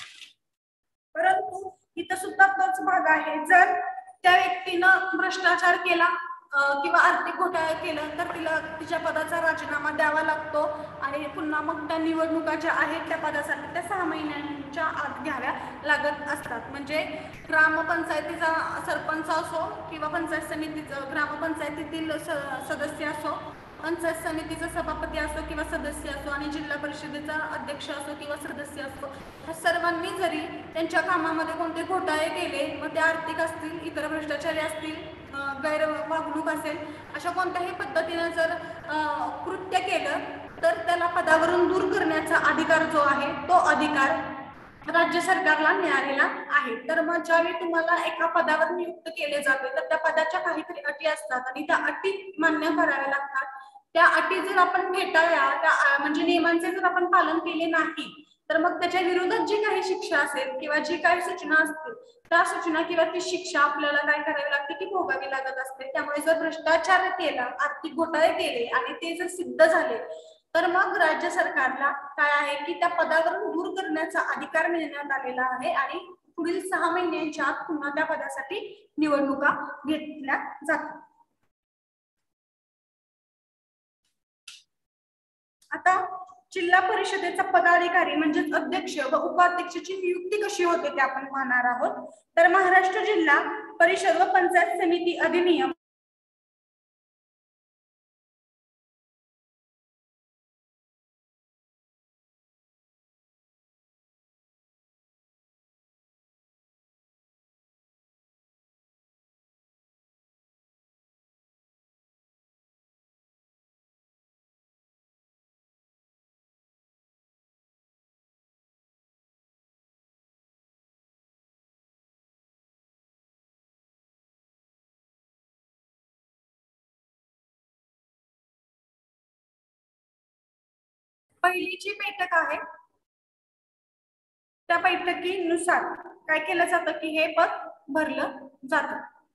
परंतु इथं सुद्धा तोच भाग आहे, जर त्या व्यक्तीनं भ्रष्टाचार केला किंवा आर्थिक घोटाळा केला तर तिला तिच्या पदाचा राजीनामा द्यावा लागतो आणि पुन्हा मग त्या निवडणुका ज्या आहेत त्या पदासाठी त्या सहा महिन्यांच्या आत घ्याव्या लागत असतात. म्हणजे ग्रामपंचायतीचा सरपंच असो किंवा पंचायत समितीचं ग्रामपंचायतीतील सदस्य असो, पंचायत समितीचा सभापती असो किंवा सदस्य असो आणि जिल्हा परिषदेचा अध्यक्ष असो किंवा सदस्य असो, ह्या सर्वांनी जरी त्यांच्या कामामध्ये कोणते घोटाळे केले, मग ते आर्थिक असतील, इतर भ्रष्टाचारी असतील, गैर वागणूक असेल, अशा कोणत्याही पद्धतीने जर कृत्य केलं तर त्याला पदावरून दूर करण्याचा अधिकार जो आहे तो अधिकार राज्य सरकारला मिळालेला आहे. तर मग ज्यावेळी तुम्हाला एका पदावर नियुक्त केले जाते तर त्या पदाच्या काहीतरी अटी असतात आणि त्या अटी मान्य कराव्या लागतात. त्या अटी जर आपण फेटाळल्या, त्या म्हणजे नियमांचे जर आपण पालन केले नाही तर मग त्याच्या विरोधात जी काही शिक्षा असेल किंवा जी काही सूचना असतील त्या सूचना किंवा ती शिक्षा आपल्याला काय करावी लागते की भोगावी लागत असते. त्यामुळे जर भ्रष्टाचार केला, आर्थिक घोटाळे केले आणि ते जर सिद्ध झाले तर मग राज्य सरकारला काय आहे की त्या पदावरून दूर करण्याचा अधिकार मिळण्यात आलेला आहे आणि पुढील सहा महिन्यांच्या आत पुन्हा त्या पदासाठी निवडणुका घेतल्या जातात. आता जिल्हा परिषदेचा पदाधिकारी म्हणजेच अध्यक्ष व उपाध्यक्षाची नियुक्ती कशी होते ते आपण पाहणार आहोत. तर महाराष्ट्र जिल्हा परिषद व पंचायत समिती अधिनियम पहिली जी बैठक आहे त्या बैठकीनुसार काय केलं जातं की हे पद भरलं जातं.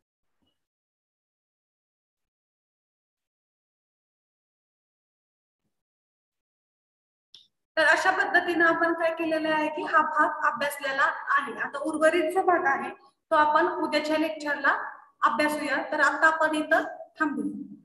तर अशा पद्धतीने आपण काय केलेलं आहे की हा भाग अभ्यासलेला आहे. आता उर्वरित जो भाग आहे तो आपण उद्याच्या लेक्चरला अभ्यासूया. तर आता आपण इथं थांबूया.